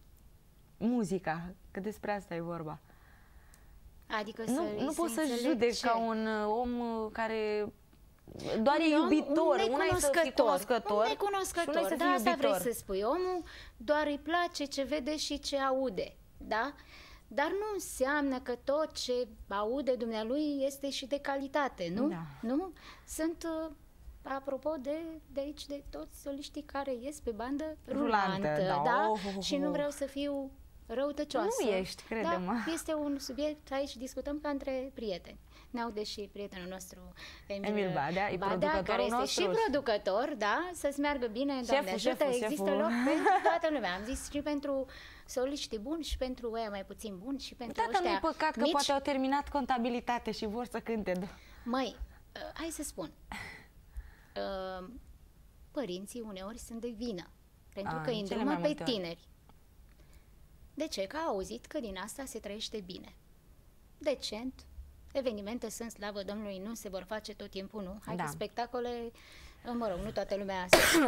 muzica, că despre asta e vorba. Adică să Nu, nu să poți să înțeleg judeci ce? ca un uh, om uh, care doar e Un om- iubitor, un una e să fii cunoscător, un și necunoscător, una e să da, fii asta vrei iubitor. să spui. Omul doar îi place ce vede și ce aude, da? Dar nu înseamnă că tot ce aude dumnealui este și de calitate, nu? Da. Nu? Sunt, uh, apropo de, de aici, de toți soliștii care ies pe bandă Rulantă, rulantă, da. da? Oh, oh, oh. Și nu vreau să fiu răutăcioasă. Nu ești, crede-mă. Da, este un subiect, aici discutăm ca între prieteni. Ne aude și prietenul nostru Emil, Emil Badea, e Badea, producătorul care este nostru. și producător, da, să-ți meargă bine, Doamne Șeful, ajută, șeful, există șeful. loc pentru toată lumea. Am zis și pentru soliștii buni și pentru ăia mai puțin buni și pentru Tata, ăștia nu-i păcat că mici. poate au terminat contabilitate și vor să cânte. Măi, uh, hai să spun, uh, părinții uneori sunt de vină, pentru A, că îi în cele îndrumă mai pe multe ori. tineri. De ce? Că au auzit că din asta se trăiește bine. Decent, evenimente sunt, slavă Domnului, nu se vor face tot timpul, nu? Hai Da. că spectacole, mă rog, nu toată lumea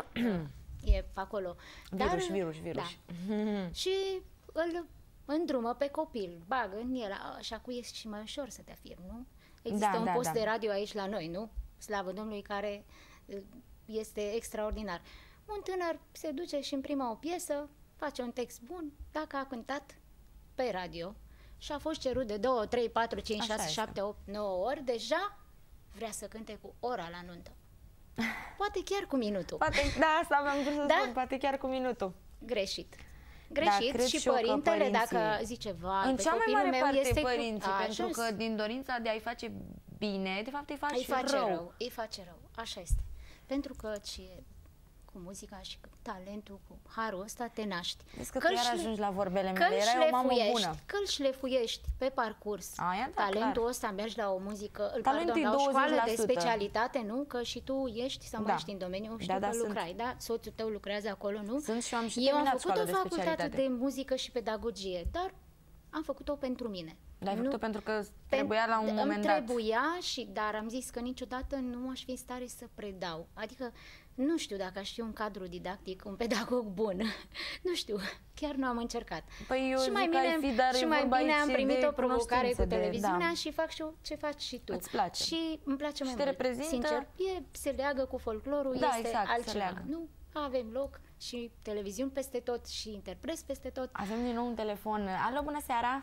e pe acolo. Virus, virus, virus. Da. Și îl îndrumă pe copil, bagă în el, așa cu e și mai ușor să te afirmi, nu? Există Da, un da, post da. de radio aici la noi, nu? Slavă Domnului, care uh, este extraordinar. Un tânăr se duce și împrima o piesă, face un text bun, dacă a cântat pe radio și a fost cerut de două, trei, patru, cinci, Așa șase, este. șapte, opt, nouă ori, deja vrea să cânte cu ora la nuntă. Poate chiar cu minutul. Poate, da, asta am vrut să da? spun, poate chiar cu minutul. Greșit. Greșit da, și, și părintele, părinții, dacă zice, vai, în pe cea mai copilul mare meu parte este părinții, cu... pentru Așa că din dorința de a-i face bine, de fapt îi faci îi face rău. rău. Îi face rău, așa este. Pentru că ce cu muzica și cu talentul, cu harul ăsta te naști. Vezi că tu iar ajungi la vorbele mele, erai o mamă bună. Că îl șlefuiești pe parcurs. Aia, da, talentul clar. ăsta, mergi la o muzică, îl Talentul pardon, la o școală douăzeci la sută. de specialitate, nu? Că și tu ești sau da. mai ești în domeniu, știu da, da, că sunt. lucrai, da? Soțul tău lucrează acolo, nu? Sunt și eu am și Eu am terminat făcut o de facultate de muzică și pedagogie, dar am făcut-o pentru mine. Dar ai făcut-o pentru că Pen trebuia la un îmi moment dat. trebuia, și, dar am zis că niciodată nu aș fi în stare să predau. Adică nu știu dacă aș fi un cadru didactic, un pedagog bun. Nu știu, chiar nu am încercat. Păi eu și mai zic bine, că ai fi, dar și mai bine am primit o provocare cu televiziunea de, da. și fac și eu ce faci și tu. Îți place. Și îmi place mai și te mult. reprezintă... Sincer, e, se leagă cu folclorul, da, este exact, altceva. Nu avem loc și televiziuni peste tot și interpreți peste tot. Avem din nou un telefon. Alo, bună seara!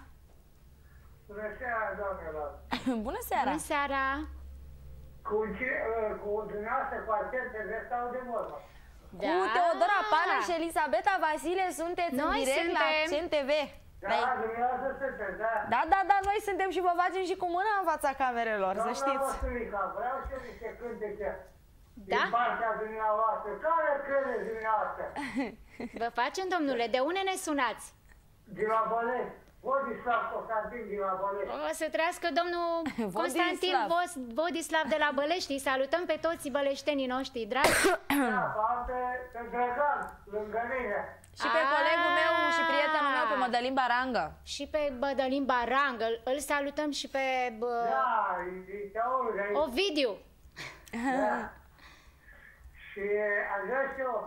Bună seara, doamnelor! Bună seara! Bună seara! Cu, ce, cu dumneavoastră, cu Artel T V stau de vorbă. Da. Cu Teodora Pana și Elisabeta Vasile sunteți noi în direct suntem... la Accent T V. Da, da, dumneavoastră sunteți, da. Da, da, da, noi suntem și vă facem și cu mâna în fața camerelor, Doamna să știți. Văsulica, vreau și eu niște cântece da? din partea dumneavoastră. Care credeți dumneavoastră? Vă facem, domnule, de unde ne sunați? Din la Bălești. Vodislav Constantin din la Bălești. O să trească domnul Constantin Vodislav de la Bălești. Îi salutăm pe toți băleștenii noștri dragi. Da, pe, pe Dragan, lângă mine. Și pe A colegul meu și prietenul meu, pe Mădălin Barangă. Și pe Mădălin Barangă. Îl salutăm și pe bă... da, e, te auzi, Ovidiu. Da. Și aș vrea și eu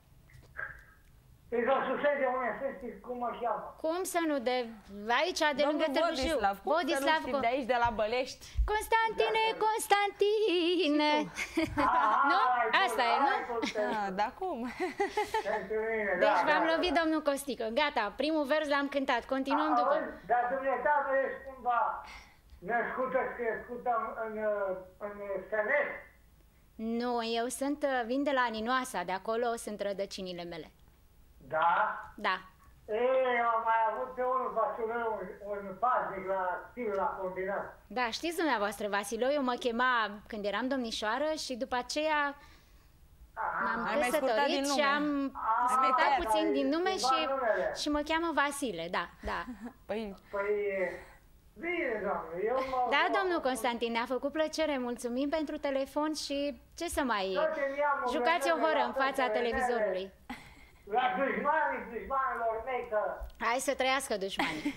îi susțin de unde să știți cum mă cheamă. Cum să nu, de aici, de domnul lângă Târgu Jiu. Vodislav, cum Vodislav, să nu știm, de aici, de la Bălești. Constantine, da, Constantine. Nu? Asta e, nu? Ah, da, cum? Deci v-am lovit, domnul Costică. Gata, primul vers l-am cântat. Continuăm A, după. Dar dumneata nu ești cumva născută și crescută în, în, în Sănești? Nu, eu sunt, vin de la Ninoasa, de acolo sunt rădăcinile mele. Da? Da. Ei, am mai avut pe unul Vasileu, un, un paznic la stil la combinat. Da, știți dumneavoastră, Vasileu mă chema când eram domnișoară și după aceea m-am căsătorit și am scurtat puțin din nume și, și mă cheamă Vasile, da, da. Păi, păi bine, doamne, eu mă... Da, domnul Constantin, ne-a făcut plăcere, mulțumim pentru telefon și ce să mai... Jucați o horă în fața televizorului. La dușmanii, dușmanilor mei, că... Hai să trăiască dușmanii.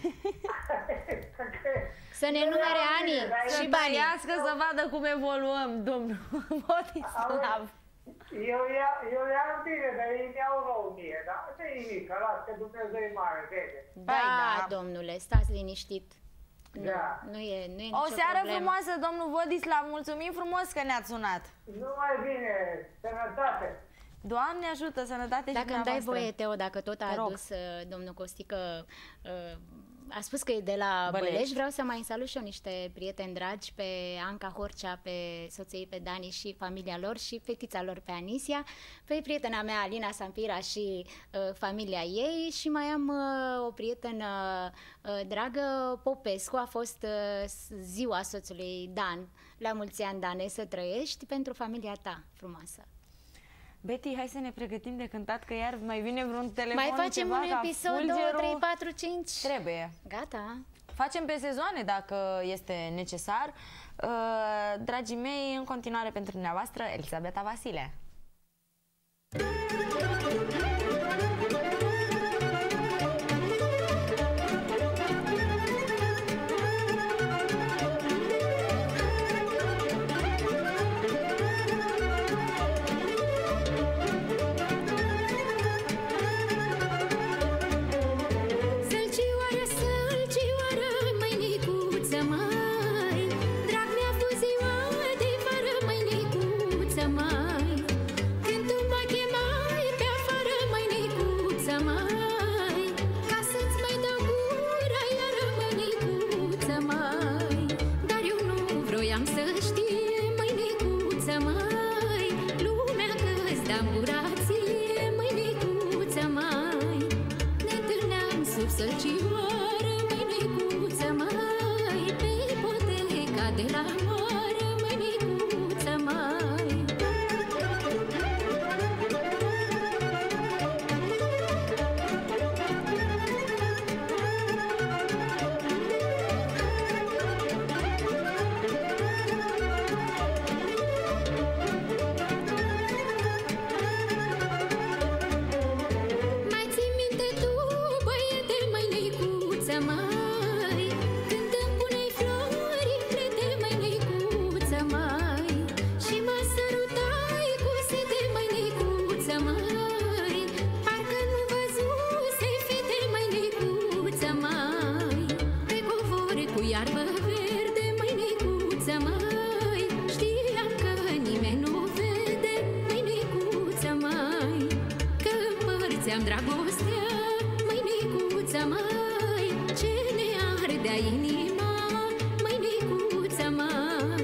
Să ne numere anii și banii. Să să vadă cum evoluăm, domnul Vodislav. Eu, eu le-am bine, dar ei mi-au rău mie, dar nu e nimic, că las că Dumnezeu e mare, vede. Da, da, domnule, stați liniștit. Da. Nu, nu e, nu e o nicio seară problemă. frumoasă, domnul Vodislav, mulțumim frumos că ne-ați sunat. Numai bine, sănătate. Doamne ajută, sănătate. Dacă și îmi dai voie, Teo, dacă tot a Te adus uh, domnul Costică, uh, a spus că e de la Bălești. Bălești, vreau să mai salut și eu niște prieteni dragi, pe Anca Horcea, pe soții, pe Dani și familia lor și fetița lor pe Anisia, pe prietena mea Alina Sampira și uh, familia ei și mai am uh, o prietenă uh, dragă, Popescu, a fost uh, ziua soțului Dan, la mulți ani, Dane, să trăiești, pentru familia ta frumoasă. Betty, hai să ne pregătim de cântat, că iar mai vine vreun telefon. Mai facem ceva, un episod, doi, trei, patru, cinci. Trebuie. Gata. Facem pe sezoane dacă este necesar. Dragii mei, în continuare pentru dumneavoastră, Elisabeta Vasile. Mai, când tu m-ai chemat mai, lumea că-ți dam curație, măi-nicuță mai. Ne întâlneam sub sălcioară, măi-nicuță mai, pe poteca de la moară, măi-nicuță mai. Mai ții minte tu, băiete, măi-nicuță mai, când îmi puneai flori în plete, măi-nicuță mai, și mă sărutai cu sete, măi-nicuță mai, parcă nu văzusei fete, măi-nicuță mai, pe covori cu iarbă verde, măi-nicuță mai, știam că nimeni nu vede, măi-nicuță mai, că împărțeam dragostea, măi-nicuță mai, ce ne ardea inima, măi-nicuță mai.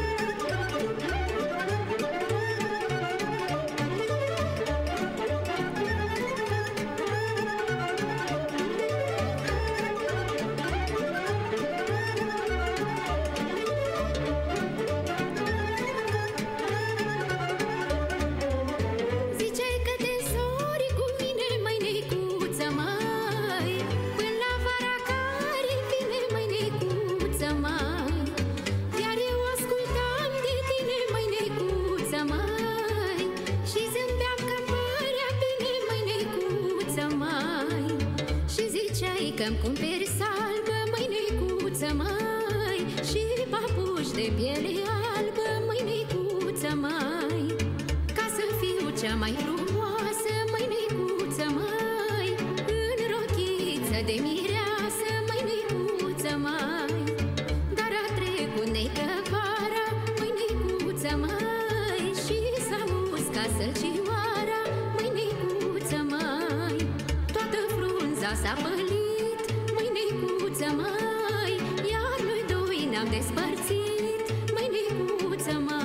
Ziceai că te însori cu mine, măi-nicuță mai, până la vara care vine, măi-nicuță mai, iar eu ascultam de tine, măi-nicuță mai, și zâmbeam că părea bine, măi-nicuță mai, și ziceai că-mi cumperi salbă, măi-nicuță mai, și papuși de piele albă, măi-nicuță mai, ca să fiu cea mai frumoasă, măi-nicuță mai, în rochiță de mireasă, măi-nicuță mai, dar a trecut neică vara, măi-nicuță mai, și s-a uscat sălcioara, măi-nicuță mai, toată frunza s-a pălit, măi-nicuță mai, iar noi doi ne-am despărțit, măi-nicuță mai.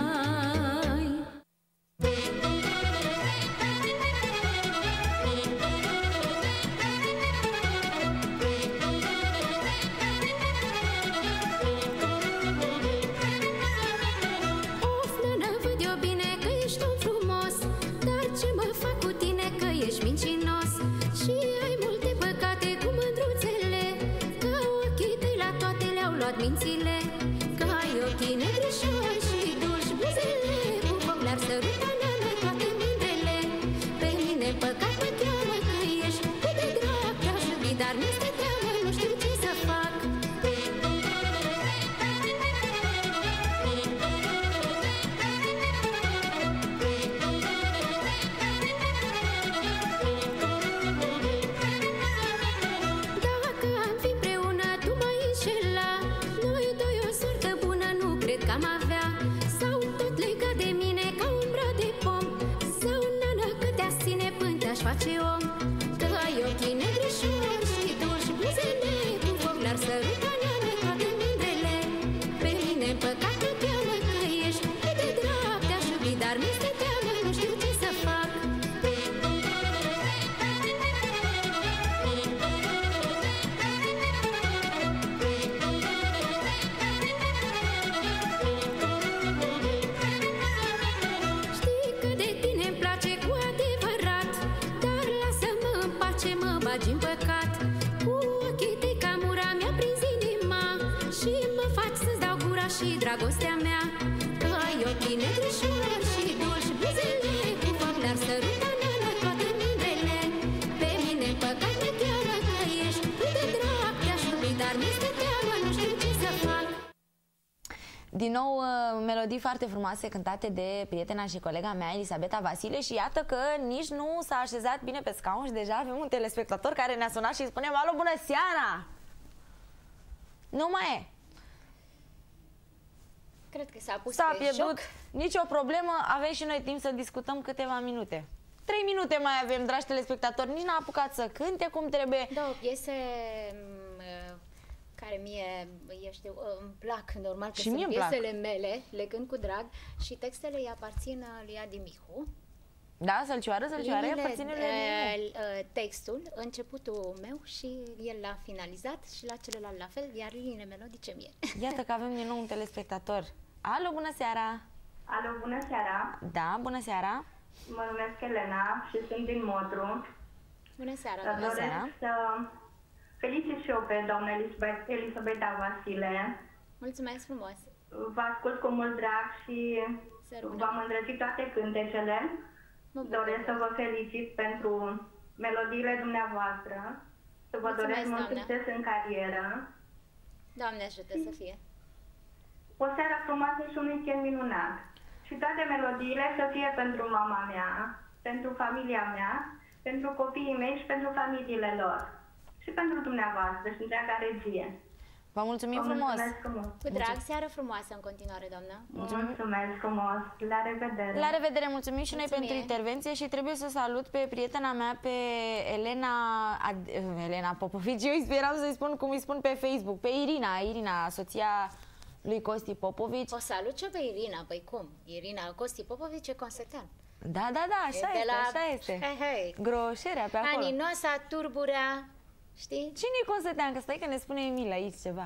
Of, nănă, văd eu bine că ești un frumos, dar ce mă fac cu tine că ești mincinos, și ai multe păcate cu mândruțele, că ochii tăi la toate le-au luat mințile, că ai ochii negrișori și dulci buzele, cu foc le-ar săruta, nănă, toate mândrele. Pe mine păcat mă cheamă că ești cât de drag, te-aș iubi, dar mi-este teamă, nu știu ce să fac. Dacă am fi împreună, tu m-ai înșela, noi doi o soartă bună nu cred că am avea, sau tot legat de mine ca umbra de pom, sau nănă că te-aș ține până te-aș face om, că ai ochii negrișori și dulci buzele, cu foc le-ar săruta, nănă, toate mândrele. Pe mine păcat mă cheamă că ești cât de drag, te-aș iubi, dar mi-este teamă, nu știu ce să fac. Știi că de tine îmi place cu adevărat, dar lasă-mă în pace, mă bagi în păcat. Cu ochii tăi ca mura mi-a prins inima, și mă faci să-ți dau gura și dragostea mea, că ai ochii negrișori și dulci buzele, cu foc le-ar săruta, nănă, toate mândrele. Pe mine păcat mă cheamă că ești cât de drag, te-aș iubi, dar mi-este teamă, nu știu ce să fac. Din nou, uh, melodii foarte frumoase cântate de prietena și colega mea, Elisabeta Vasile, și iată că nici nu s-a așezat bine pe scaun și deja avem un telespectator care ne-a sunat și îi spunem: alo, bună seara! Nu mai e! Cred că s-a pus S-a pe pierdut, joc. nicio problemă, avem și noi timp să discutăm câteva minute. Trei minute mai avem, dragi telespectatori, nici n-a apucat să cânte cum trebuie. Două piese care mie, eu știu, îmi plac, normal că Și sunt mie îmi plac. piesele mele, le cânt cu drag și textele îi aparțin lui Adi Mihu. Da, Sălcioară, Sălcioară, Liniile, aparține lui Adi Mihu. uh, uh, textul, începutul meu și el l-a finalizat și la celălalt la fel, iar liniile melodice mie. Iată că avem din nou un telespectator. Alo, bună seara! Alo, bună seara! Da, bună seara! Mă numesc Elena și sunt din Motru. Bună seara! Bună Doresc seara. să felicit și eu pe doamna Elisabeta, Elisabeta Vasile. Mulțumesc frumos! Vă ascult cu mult drag și v-am îndrăgit toate cântecele. Doresc să vă felicit pentru melodiile dumneavoastră, să vă Mulțumesc, doresc mult doamna. succes în carieră. Doamne ajută să fie! O seară frumoasă și un weekend minunat. Și toate melodiile să fie pentru mama mea, pentru familia mea, pentru copiii mei și pentru familiile lor. Și pentru dumneavoastră și întreaga regie. Vă mulțumim Vă frumos! mulțumesc frumos! Cu drag, seară frumoasă în continuare, doamnă! Mulțumesc frumos! La revedere! La revedere, mulțumim și noi Mulțumim. pentru intervenție și trebuie să salut pe prietena mea, pe Elena Ad, Elena Popovici. Eu speram să-i spun cum îi spun pe Facebook, pe Irina, Irina, soția lui Costi Popovici. O salut și pe Irina, păi cum? Irina Costi Popovici e consetean. Da, da, da, așa E de este, la- așa este. Hei, hei. Groșerea pe acolo. Aninoasa, turburea, știi? Cine-i consetean? Că stai că ne spune Emil aici ceva.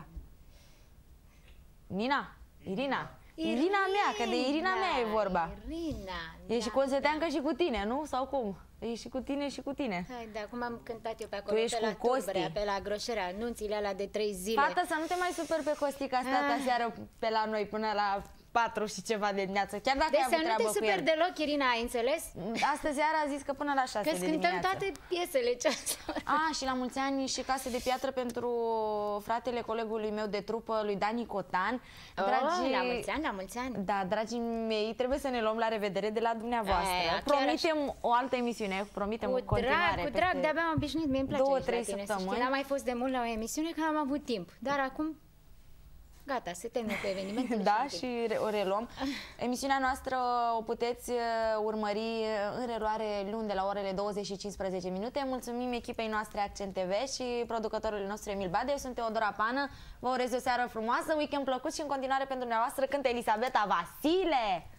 Nina? Irina? Irina mea, că de Irina mea e vorba. Irina, E și conseteancă și cu tine, nu? Sau cum? E și cu tine și cu tine. Hai, de acum am cântat eu pe acolo, Tu ești pe la cu Costi. turburea, pe la groșerea, anunțile alea de trei zile. Fată, să nu te mai superi pe Costi, că a stat Ah. aseară pe la noi până la patru și ceva de dimineață. Chiar dacă Deci ai să avut nu treabă te cu superi el. deloc, Irina, ai înțeles? Astă seara a zis că până la șase Că de cântăm dimineață. toate piesele ce A, și la mulți ani și case de piatră pentru fratele colegului meu de trupă, lui Dani Cotan. Oh, la mulți ani, la mulți ani. Da, dragii mei, trebuie să ne luăm la revedere de la dumneavoastră. Aia, chiar promitem o altă emisiune, promitem Cu în continuare. drag, cu drag, peste de-abia am obișnuit, mie îmi place două, aici la trei tine, să săptămâni. știi. N-am mai fost de mult la o emisiune că am avut timp, dar acum gata, se termină cu evenimentele. Da, și și re- o reluăm. Emisiunea noastră o puteți uh, urmări în reluare luni de la orele douăzeci și cincisprezece minute. Mulțumim echipei noastre Accent T V și producătorului nostru Emil Bade. Eu sunt Teodora Pană. Vă urez o seară frumoasă, weekend plăcut și în continuare pentru dumneavoastră cântă Elisabeta Vasile.